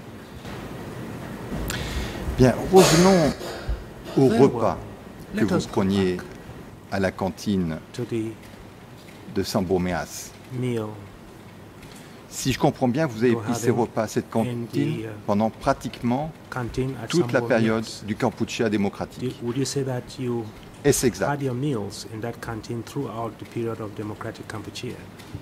Bien, revenons au Very repas well. que Let vous us go preniez back à la cantine to the de Samboméas. meal. Si je comprends bien, vous avez You're pris ces having repas à cette cantine in the, uh, pendant pratiquement Canteen at toute la Sambo période Meals. du Kampuchea Do- démocratique. Would you say that you Est-ce exact? had your meals in that canteen throughout the period of democratic Kampuchea?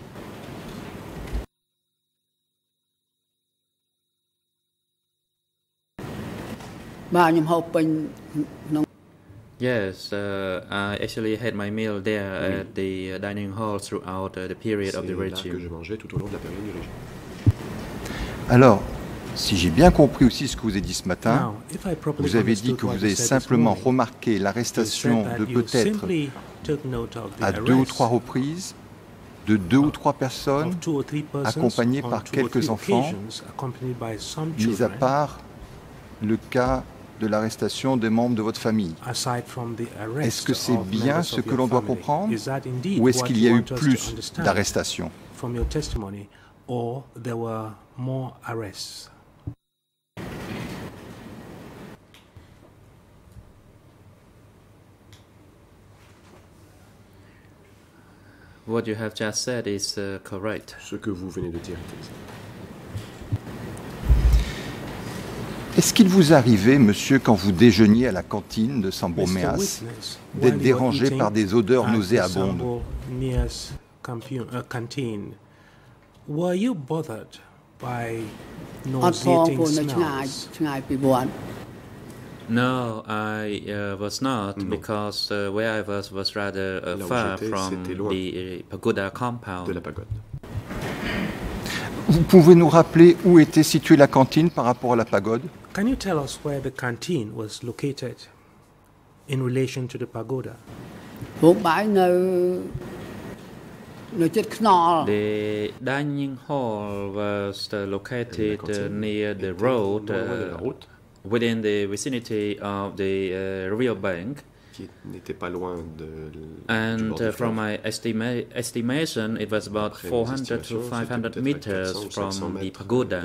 បាទខ្ញុំហូបពេញក្នុង Yes, uh, I actually had my meal there at the uh, dining hall throughout uh, the period of C'est the là que je regime. mangeais tout au long de la période du régime. Alors, si j'ai bien compris aussi ce que vous avez dit ce matin, Now, if I properly vous avez dit understood que what vous you avez said this simplement morning, remarqué you l'arrestation said that de you peut-être simply took note of the à deux ou arrest trois reprises de deux ou trois personnes, of two or three persons accompagnées on par two or quelques three enfants, occasions, accompanied by some mis à children, part le cas de l'arrestation des membres de votre famille. aside from the arrest Est-ce que c'est of bien members ce of que your l'on doit family. comprendre, Is that indeed ou est-ce what qu'il y a you eu want us to plus understand d'arrestations? from your testimony, or there were more arrests? What you have just said is uh, correct. Ce que vous venez de dire est exact. Est-ce qu'il vous arrivait, monsieur, quand vous déjeuniez à la cantine de Mister Samboméas, Witness, d'être while you were dérangé eating par des odeurs at the nauséabondes? Sambo Meas campu- uh, canteen, were you bothered by អត់ផង nauseating ព្រោះនៅឆ្ងាយ smells? ឆ្ងាយពីវត្ត No, I uh, was not Non. because uh, where I was was rather uh, Là où far j'étais, from c'était loin the uh, pagoda De compound. la pagode. Vous pouvez nous rappeler où était située la cantine par rapport à la pagode? Can you tell us where the canteen was located in relation to the pagoda? ព្រោះបាយនៅនៅជិតខ្នល់ The dining hall was uh, located uh, cantine near the était road, non loin de la uh, route, within the vicinity of the uh, river bank, qui n'était pas loin de. And uh, from my estima estimation, it was about four hundred to five hundred meters from the pagoda.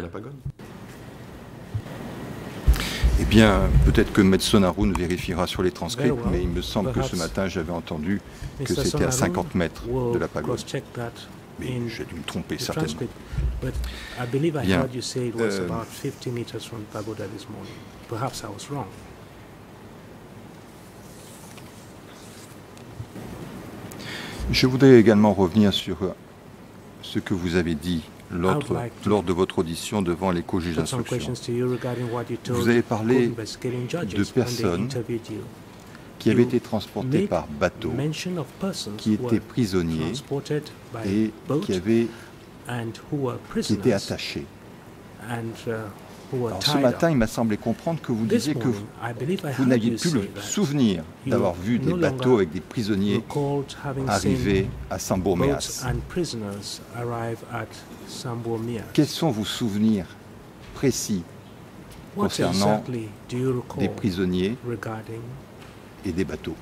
Eh bien, peut-être que Medson Haroun vérifiera sur les transcripts, mais il me semble que ce matin, j'avais entendu que c'était à cinquante mètres de la pagode. Mais j'ai dû me tromper certainement. Bien. Euh, je voudrais également revenir sur ce que vous avez dit lors, lors de votre audition devant les co-juges d'instruction. Vous avez parlé de personnes qui avaient été transportées par bateau, qui étaient prisonniers et qui, avaient, qui étaient attachés. Alors, ce matin, il m'a semblé comprendre que vous disiez que vous, vous n'aviez plus le souvenir d'avoir vu des bateaux avec des prisonniers arriver à Sambourméas. Quels sont vos souvenirs précis concernant des prisonniers et des bateaux?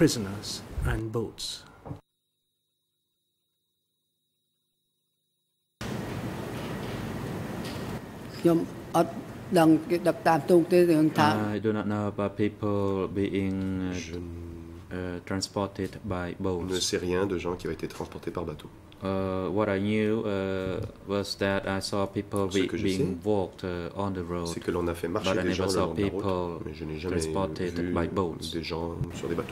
I do not know about people being uh, uh, transported by boats. Je ne sais rien de gens qui ont été transportés par bateau. Uh, what I knew uh, was that I saw people be, being walked uh, on the road. C'est que l'on a fait marcher des gens le long de la route, mais je n'ai jamais vu by boats. des gens sur des bateaux.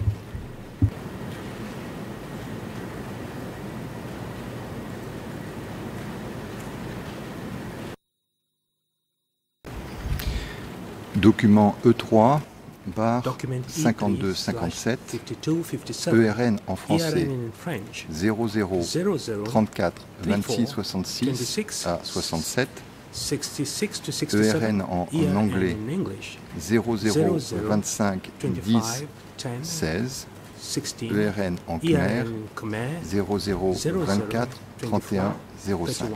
Document E trois, barre cinquante-deux cinquante-sept, E R N en français, zéro zéro trente-quatre vingt-six soixante-six à soixante-sept, E R N en, en anglais, zéro zéro vingt-cinq dix seize, E R N en khmer, zéro zéro vingt-quatre trente et un zéro cinq.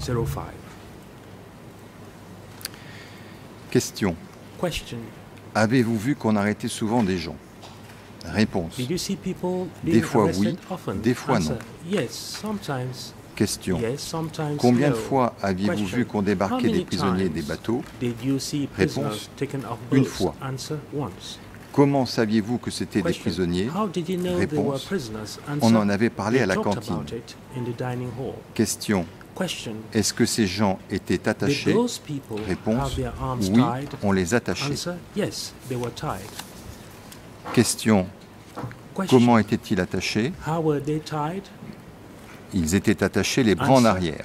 Question. Avez-vous vu qu'on arrêtait souvent des gens? Réponse. Des fois oui, des fois non. Question. Combien de fois aviez-vous vu qu'on débarquait des prisonniers des bateaux? Réponse. Une fois. Comment saviez-vous que c'était des prisonniers? Réponse. On en avait parlé à la cantine. Question. Est-ce que ces gens étaient attachés? Réponse. Oui, on les attachait. Question. Comment étaient-ils attachés? Ils étaient attachés les bras en arrière.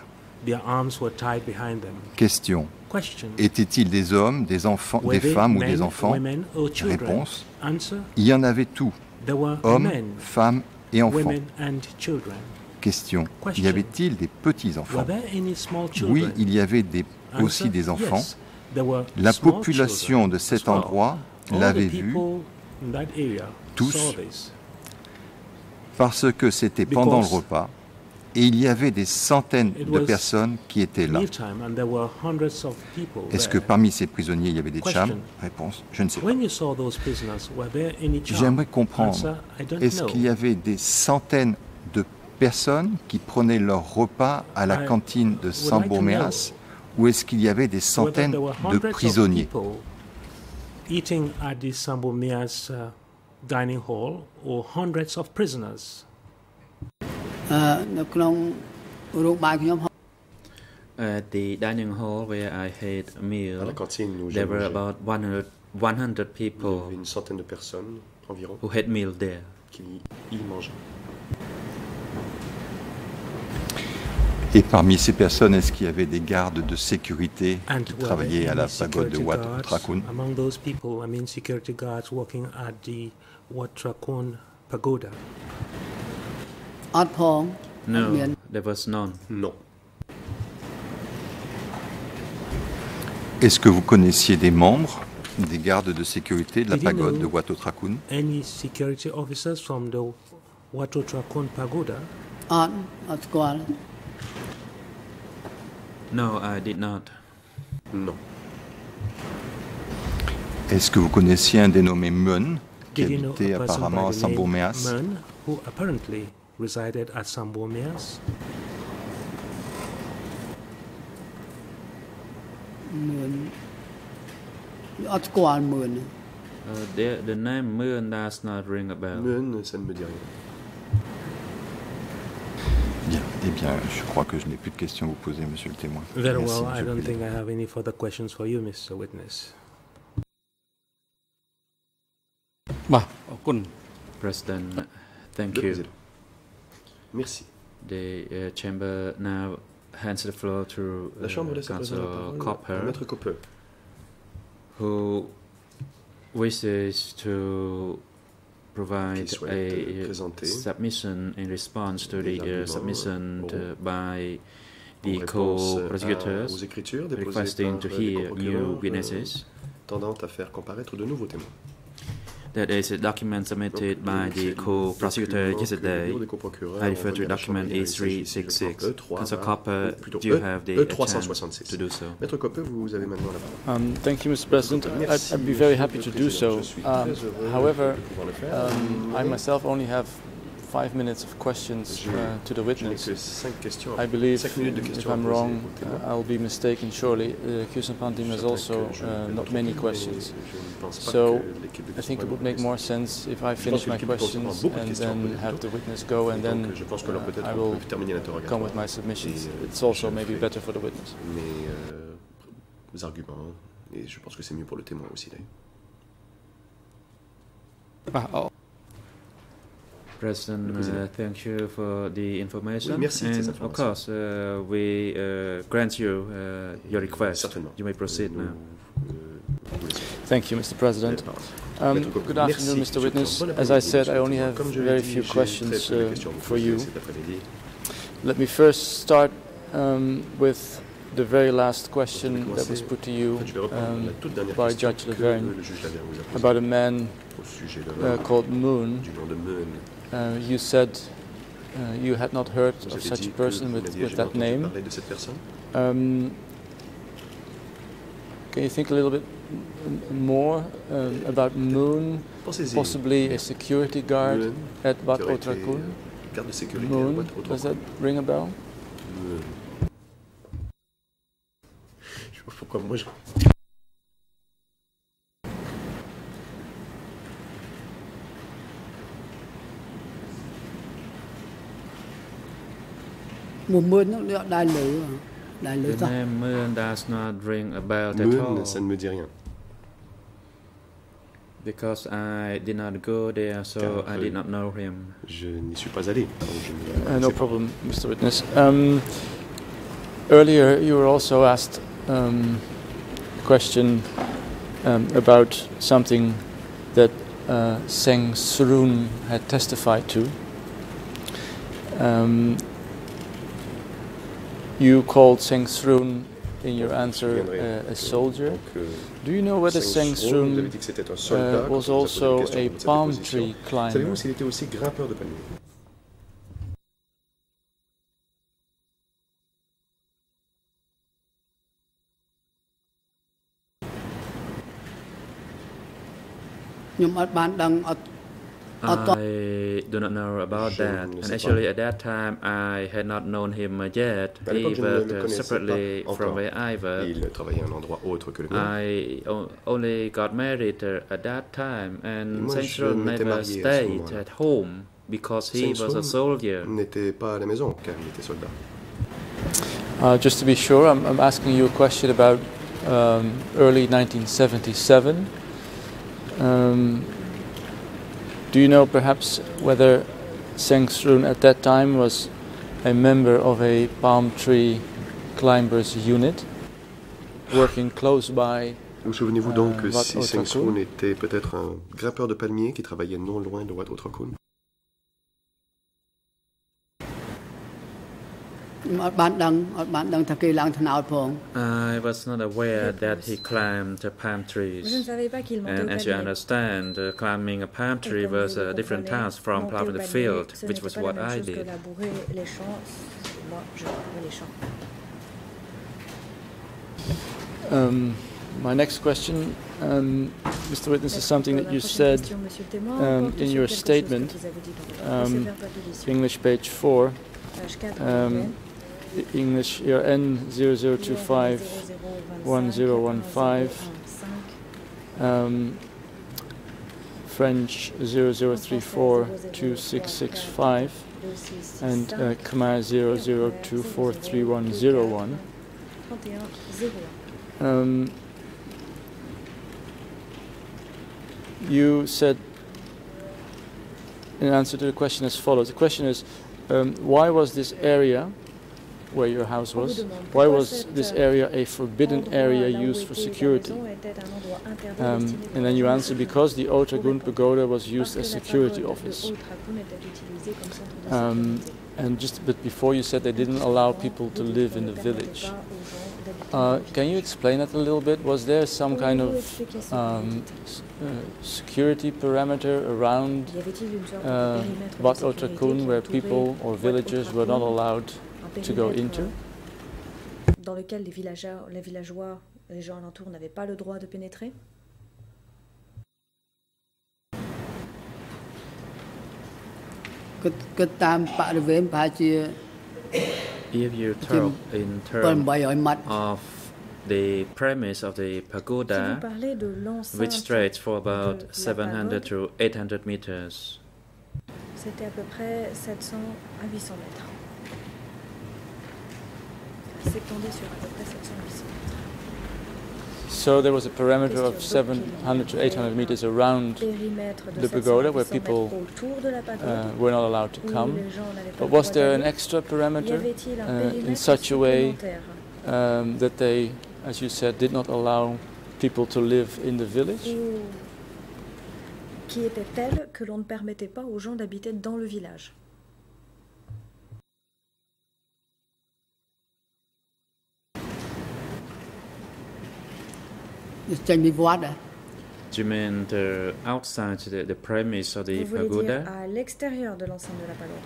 Question. Étaient-ils des hommes, des enfants, des femmes ou des enfants? Réponse. Il y en avait tout. Hommes, femmes et enfants. Question. Y avait-il des petits-enfants? Oui, il y avait des, aussi des enfants. La population de cet endroit l'avait vu, tous, parce que c'était pendant le repas, et il y avait des centaines de personnes qui étaient là. Est-ce que parmi ces prisonniers, il y avait des tchams? Réponse, je ne sais pas. J'aimerais comprendre, est-ce qu'il y avait des centaines de personnes qui prenaient leur repas à la cantine de Sambourméas, ou est-ce qu'il y avait des centaines de prisonniers? At the dining hall where I had a meal, there were about one hundred, one hundred people une centaine de personnes environ who had meal there. Qui y mangeaient. Et parmi ces personnes, est-ce qu'il y avait des gardes de sécurité qui travaillaient à la pagode de Wat Utrakun? Among those people, I mean security guards working at the Wat Utrakun pagoda. No, there was none. Non. Est-ce que vous connaissiez des membres des gardes de sécurité de la pagode de Wat Utrakun? Any security officers from the Wat Utrakun pagoda? No, I did not. Non. Est-ce que vous connaissiez un dénommé Mun qui habitait apparemment à Sambourméas. Who apparently resided at Sambourméas. Uh, the, the name Moon does not ring a bell. Moon, ça ne me dit rien. Bien, eh bien, je crois que je n'ai plus de questions à vous poser, monsieur le témoin. Very Merci, well, I don't le think I have any further questions for you, Mister Witness. Bah, President, thank you. Merci. The uh, chamber now hands the floor to uh, La chambre laisse à présent la parole Copper, à Maître Copper, who wishes to provide a submission in response to the uh, submission uh, by the co-prosecutors requesting to hear new witnesses. Tendant à faire comparaître de nouveaux témoins. That is a document submitted by the co-prosecutor yesterday. I refer to document A three sixty-six. Mister Copper, do you have the chance to do so? Maître Copper, vous avez maintenant la parole. Um, thank you, Mister President. I'd, I'd be very happy to do so. Um, however, um, I myself only have five minutes of questions uh, to the witness. I believe, if I'm wrong, uh, I'll be mistaken surely. The accused team has also uh, not many questions. So I think it would make more sense if I finish my questions and then have the witness go, and then uh, I will come with my submissions. It's also maybe better for the witness. Mes arguments, et je pense que c'est mieux pour le témoin aussi d'ailleurs. President, uh, thank you for the information. Oui, merci, and of course, uh, we uh, grant you uh, your request. Certainement. You may proceed now. Thank you, Mister President. Um, good afternoon, Mister Witness. As I said, I only have very few questions uh, for you. Let me first start um, with the very last question that was put to you um, by Judge Laverne about a man uh, called Moon. Uh, you said uh, you had not heard of such a person with, with that name. Um, can you think a little bit more um, about Moon, possibly a security guard at Wat Outrakun? Moon, does that ring a bell? Pourquoi moi je... Mùa Moon nó đại lữ, đại lữ The name Moon does not ring a bell at Moon, all. ça ne me dit rien. Because I did not go there, so Car I did not know him. Je n'y suis pas allé. Uh, no problem, Mister Witness. Um, earlier, you were also asked um, a question um, about something that uh, Seng Sroon had testified to. Um, you called Seng Sroon in your answer uh, a soldier. Do you know whether Seng Sroon uh, was also a palm tree climber? Savez-vous s'il était aussi grimpeur de palmiers? I do not know about that, and actually at that time I had not known him yet. He worked uh, separately from where I worked. I only got married uh, at that time, and Seng Sroon never stayed at home because he was a soldier. Uh, just to be sure, I'm, I'm asking you a question about um, early nineteen seventy-seven. Um, do you know perhaps whether Seng Sroon at that time was a member of a palm tree climbers unit working close by? Vous souvenez-vous donc que si Seng Sroon était peut-être un grimpeur de palmiers qui travaillait non loin de Wat Outrakun? I was not aware that he climbed uh, palm trees. And as you understand, uh, climbing a palm tree was a different task from plowing the field, which was what I did. Um, my next question Um, Mister Witness, is something that you said um, in your statement, um, English page four, um, English E R N zero zero two five one zero one five, um, French zero zero three four two six six five, and uh, Khmer zero zero two four three one zero one. Um, you said in answer to the question as follows. The question is, um, why was this area where your house was, why was this area a forbidden area used for security? Um, and then you answer, because the Otagun Pagoda was used as security office. Um, and just a bit before you said they didn't allow people to live in the village. Uh, can you explain that a little bit? Was there some kind of um, uh, security parameter around uh, Wat Otakun where people or villagers were not allowed to go into? Dans lequel les villageois, les villageois, les gens alentours n'avaient pas le droit de pénétrer? If you talk in terms of the premise of the pagoda, which stretched for about seven hundred to eight hundred meters, c'était à peu près sept cents à huit cents mètres. S'étendait sur à peu près sept cents à huit cents mètres. So there was a perimeter of seven hundred to eight hundred meters around the pagoda where people uh, were not allowed to come. But was there an extra perimeter uh, in such a way um, that they, as you said, did not allow people to live in the village? Qui était tel que l'on ne permettait pas aux gens d'habiter dans le village. Do you mean the outside the, the premise of the Vous voulez pagoda? dire à l'extérieur de l'enceinte de la pagode?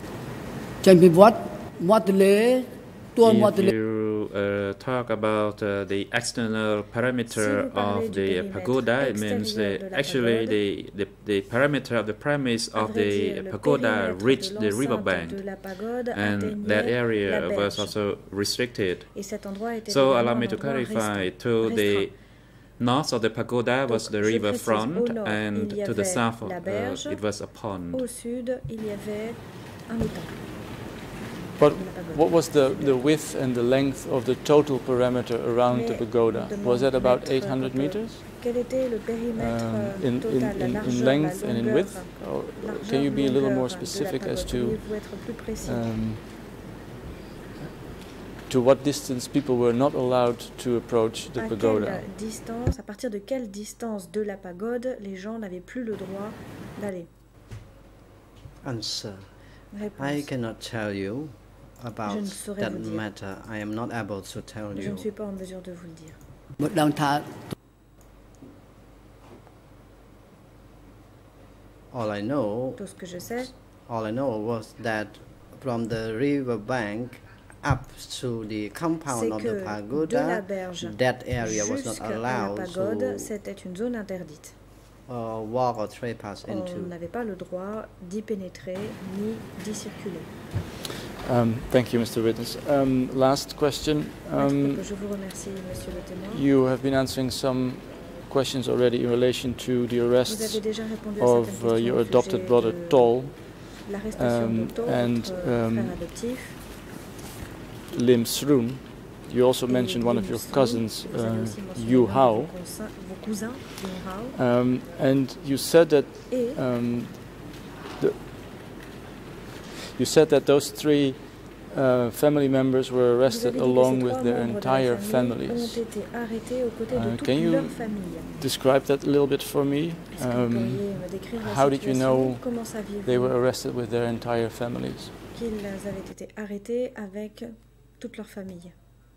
If you uh, talk about uh, the external parameter of the pagoda, it means that actually the, the, the parameter of the premise of the pagoda reached the riverbank, and that area was also restricted. So allow me to clarify, to the north of the pagoda was the river front, and to the south uh, it was a pond. Au sud, il y avait un étang. But what was the, the width and the length of the total perimeter around the pagoda? Was that about eight hundred meters? Quel était le périmètre Um, in, total, in, la in, largeur, in la length and in longueur, width? Or can you be a little more longueur de la specific as pagode? to Pourriez-vous être plus précis? um, to what distance people were not allowed to approach the À pagoda? quelle distance, à partir de quelle distance de la pagode les gens n'avaient plus le droit d'aller? Answer. Réponse. I cannot tell you about Je ne saurais that vous dire. matter. I am not able to tell Je you. ne suis pas en mesure de vous le dire. All I know, Tout ce que je sais, all I know was that from the river bank up to the compound c'est of que the de la pagoda, berge that area was not jusqu'à la allowed pagode, to c'était une zone interdite. uh, walk or trespass On into. n'avait pas le droit d'y pénétrer ni d'y circuler. Um, thank you, Mister Witness. Um, last question. Um, Je vous remercie, Monsieur le témoin. you have been answering some questions already in relation to the Vous arrests avez déjà répondu à of certaines uh, questions your au adopted sujet brother de Tol, l'arrestation um, d'Otto, and votre um, frère adoptif. Lim Sroon. You also Et mentioned one of Lim your Sroon. cousins, Vous avez uh, aussi mentionné Yu l'un de Hao. vos cousin- vos cousins, Yu Hao. Um, and you said that Et um, the, you said that those three uh, family members were vous arrested avez dit que along ces with trois their membres de la entire famille ont families. été arrêtés aux côtés de Uh, toute can you leur famille. describe that a little bit for me? Est-ce que vous Um, pourriez me décrire la how did you situation? know Comment they were saviez-vous arrested with their entire families? qu'ils avaient été arrêtés avec toute leur famille?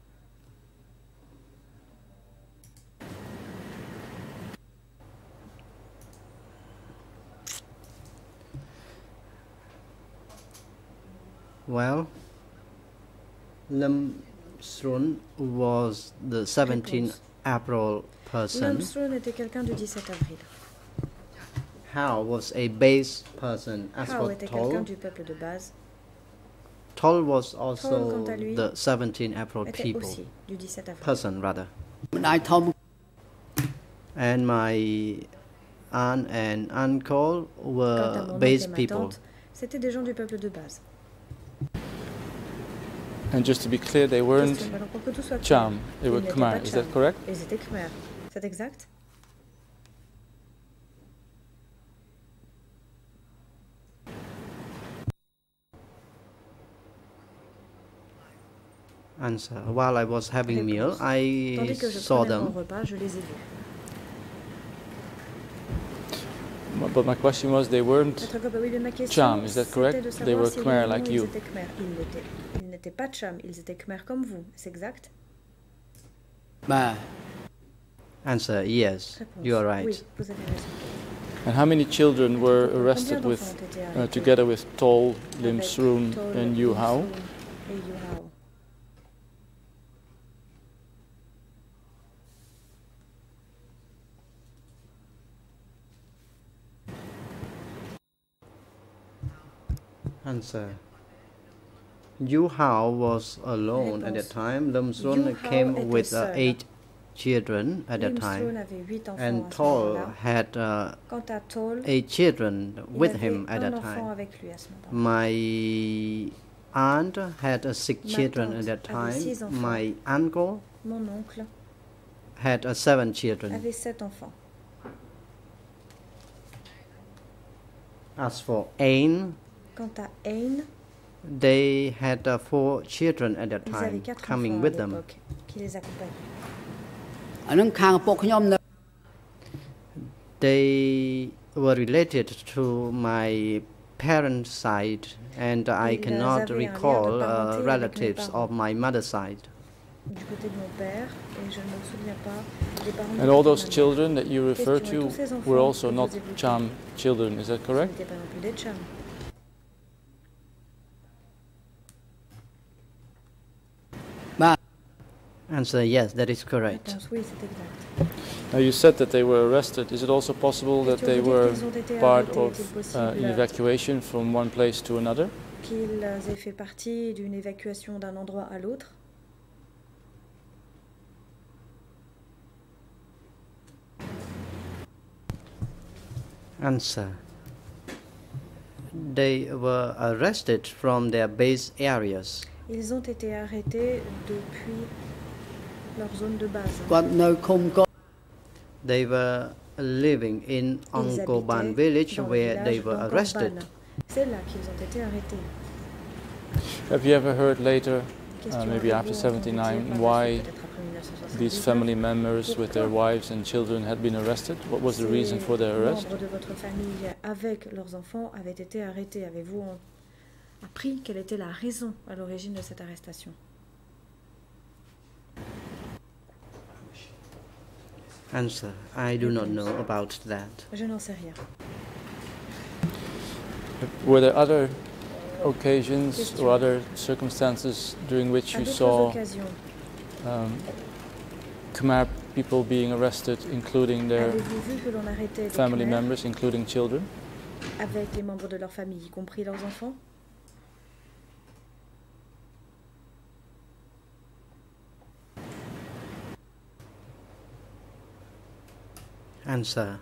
Well, Lim Sroon was the seventeenth April person. Lumsrun était quelqu'un du dix-sept avril. How was a base person. As How for était quelqu'un Tol, du peuple de base. Tol was Tol, also quant à lui, the seventeenth April était people. aussi du dix-sept avril. Person, rather. I told And my aunt and uncle Quant à were mon oncle base et ma people. tante, c'était des gens du peuple de base. And just to be clear, they weren't Question, alors pour que tout soit clair, Cham, they ils were n'étaient Khmer, pas is Cham, that correct? Ils étaient Khmer. C'est exact? Answer. While I was having meal, I Tandis que je saw prenais mon them. repas, je les ai vus. But my question was, they weren't Votre copain, oui, mais ma question, Cham, is that c'était correct? de They savoir were si oui Khmer ou non like ils you. étaient Khmer. Ils n'étaient, ils n'étaient pas Cham, ils étaient Khmer comme vous. C'est exact? Bah, Answer. Yes, Réponse. you are right. Oui, vous avez raison. And how many children were Combien arrested d'enfants with, ont été uh, arrêtés together with Tol, Lim avec Sroon, Tol, and Yu Lim Hao? Sroon et Yu Hao? Answer. Yu Hao was alone at that time. Lim Sroon Yu Hao came était with uh, seul. eight children at that Lim time. Sroon avait huit enfants And à ce Tol moment-là. had uh, Quant à Tol, eight children il with avait him at un that enfant time. avec lui à ce moment-là. My aunt had uh, six Ma children at tante that avait time. six enfants. My uncle Mon oncle had uh, seven children. avait sept enfants. As for Ain, Quant à Ain, they had uh, four children at that ils avaient time quatre coming enfants à with them. l'époque qui les accompagnaient. អានឹងខាងឪពុកខ្ញុំនៅ They were related to my parents' side, and I Ils cannot avaient un lien de recall parenté uh, avec mes relatives parents. of my mother's side. Du côté de mon père, et je ne me souviens pas des parents And de all ma those mère. children that you refer Question, to tous ces enfants were also que not vous évoquez, Cham children, is that ce correct? n'étaient pas non plus des Cham. បាទ Answer, yes, that is correct. Réponse, oui, c'est exact. Now you said that they were arrested. Is it also possible that Tu as they dit were qu'ils ont été part arrêtés, of est-il uh, possible an evacuation from one place to another? Qu'ils aient fait partie d'une évacuation d'un endroit à l'autre? Answer. They were arrested from their base areas. Ils ont été arrêtés depuis leur zone de base. គាត់នៅឃុំកោ They were living in Ils Angkoban habitaient village dans le where they village were d'Angkoban. arrested. C'est là qu'ils ont été arrêtés. Have you ever heard later, uh, Question, maybe avez-vous after entendu seventy-nine, dire par la why suite, peut-être après mille neuf cent soixante-dix-neuf, these family members with their wives and children had been arrested? What was the reason for their ces arrest? membres de votre famille avec leurs enfants avaient été arrêtés. Avez-vous en- appris quelle était la raison à l'origine de cette arrestation? Answer. I do not know about that. Je n'en sais rien. Were there other occasions or other circumstances during which À you d'autres saw occasions, um, Khmer people being arrested, including their avez-vous vu que l'on arrêtait des family Khmers members, including children? avec les membres de leur famille, y compris leurs enfants? Answer.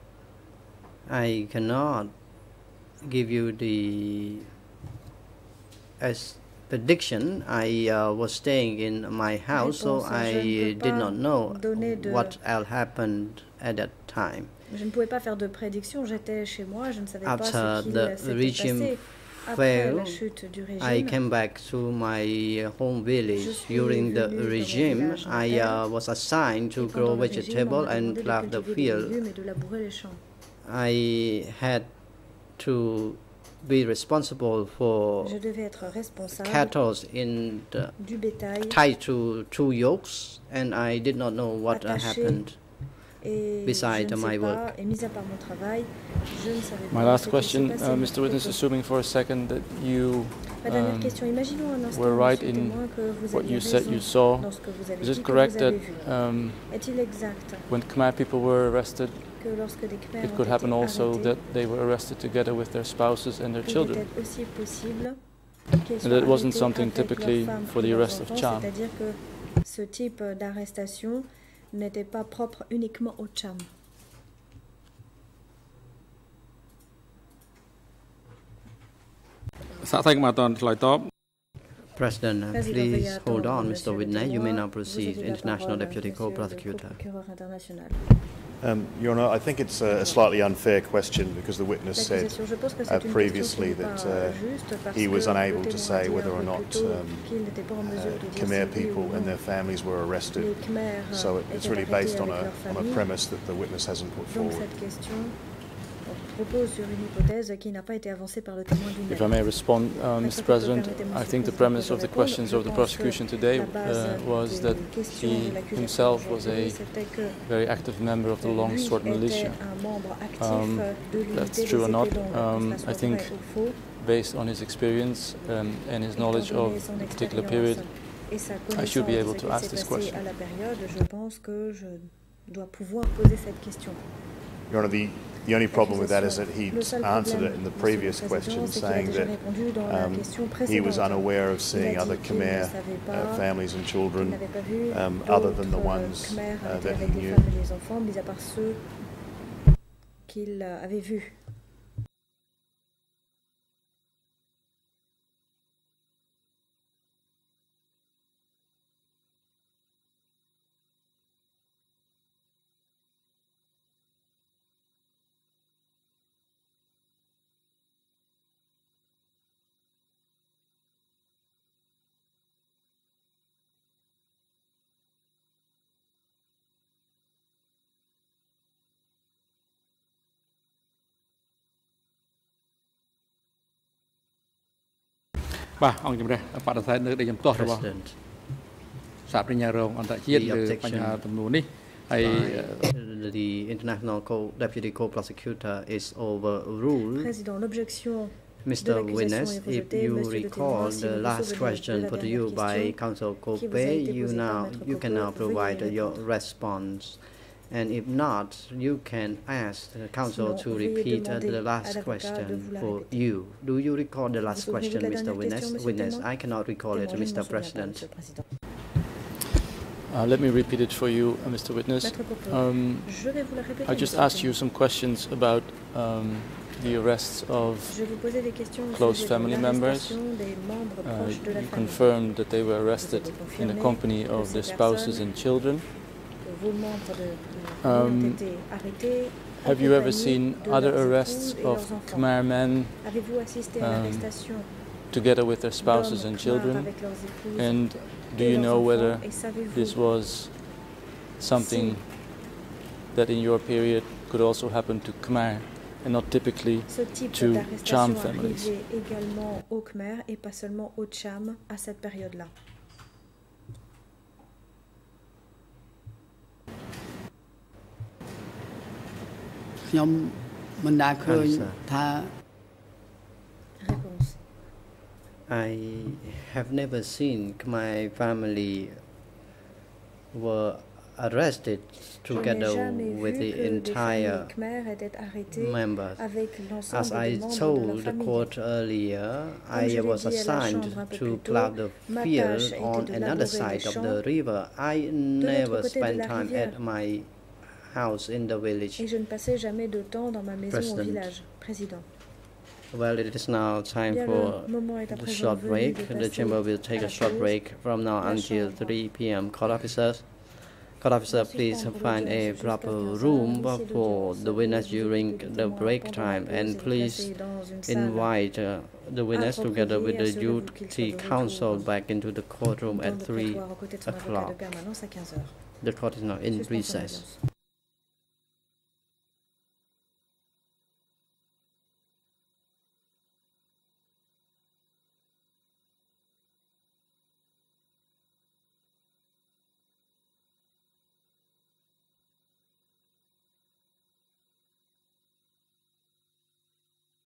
I cannot give you the as prediction. I uh, was staying in my house, so Réponse, I je ne peux did pas not know donner de- what else happened at that time. Je ne pouvais pas faire de prédiction, j'étais chez moi, je ne savais pas After ce qu'il the s'était regime passé. Après fell, la chute du I régime, came back to my home Je village. suis During the venue dans mon regime, village I natal. uh, was assigned to et grow pendant le régime, on vegetable m'a and demandé de plough the cultiver des field. légumes et de labourer les champs. I had to be responsible for Je devais être responsable cattle in the du bétail tied to two yokes, and I did not know what uh, attaché happened. beside my work. My last question, uh, Mister Witness, assuming for a second that you um, were right in what you said you saw, is it correct that um, when Khmer people were arrested, it could happen also that they were arrested together with their spouses and their children? And that wasn't something typically for the arrest of Cham. Ce type d'arrestation n'était pas propre uniquement au Cham. President, uh, please hold on, Mister Whitney. You may now proceed. International Deputy Co-Prosecutor. Um, Your Honour, I think it's a slightly unfair question because the witness said uh, previously that uh, he was unable to say whether or not um, uh, Khmer people and their families were arrested. So it, it's really based on a, on a premise that the witness hasn't put forward. If I may respond, uh, Mister President, I think the premise of the questions of the prosecution today uh, was that he himself was a very active member of the Longsword militia. Um, that's true or not, um, I think based on his experience um, and his knowledge of the particular period, I should be able to ask this question. Your Honour, the The only problem with that is that he answered it in the previous question, saying that um, he was unaware of seeing other Khmer uh, families and children um, other than the ones uh, that he knew. President. The International Co Deputy Co-Prosecutor is overruled. Mister Witness, if you recall the last question put to you by Counsel Kope, you now you can now provide your response. And if not, you can ask the counsel to repeat uh, the last question for you. Do you recall the last question, Mister Witness? Witness, I cannot recall it, Mister President. Uh, let me repeat it for you, uh, Mister Witness. Um, I just asked you some questions about um, the arrests of close family members. Uh, you confirmed that they were arrested in the company of their spouses and children. Um, have you ever seen other arrests of Khmer men um, together with their spouses and children? And do you know whether this was something that in your period could also happen to Khmer and not typically to Cham families? I have never seen my family were arrested together with the entire members. As I told the court earlier, I was assigned to plow the field on another side of the river. I never spent time at my house in the village. President. Well, it is now time for the short break. The chamber will take a short break from now until three p m Court officers, court officer, please find a proper room for the witness during the break time, and please invite uh, the witness together with the duty counsel back into the courtroom at three o'clock. The court is now in recess.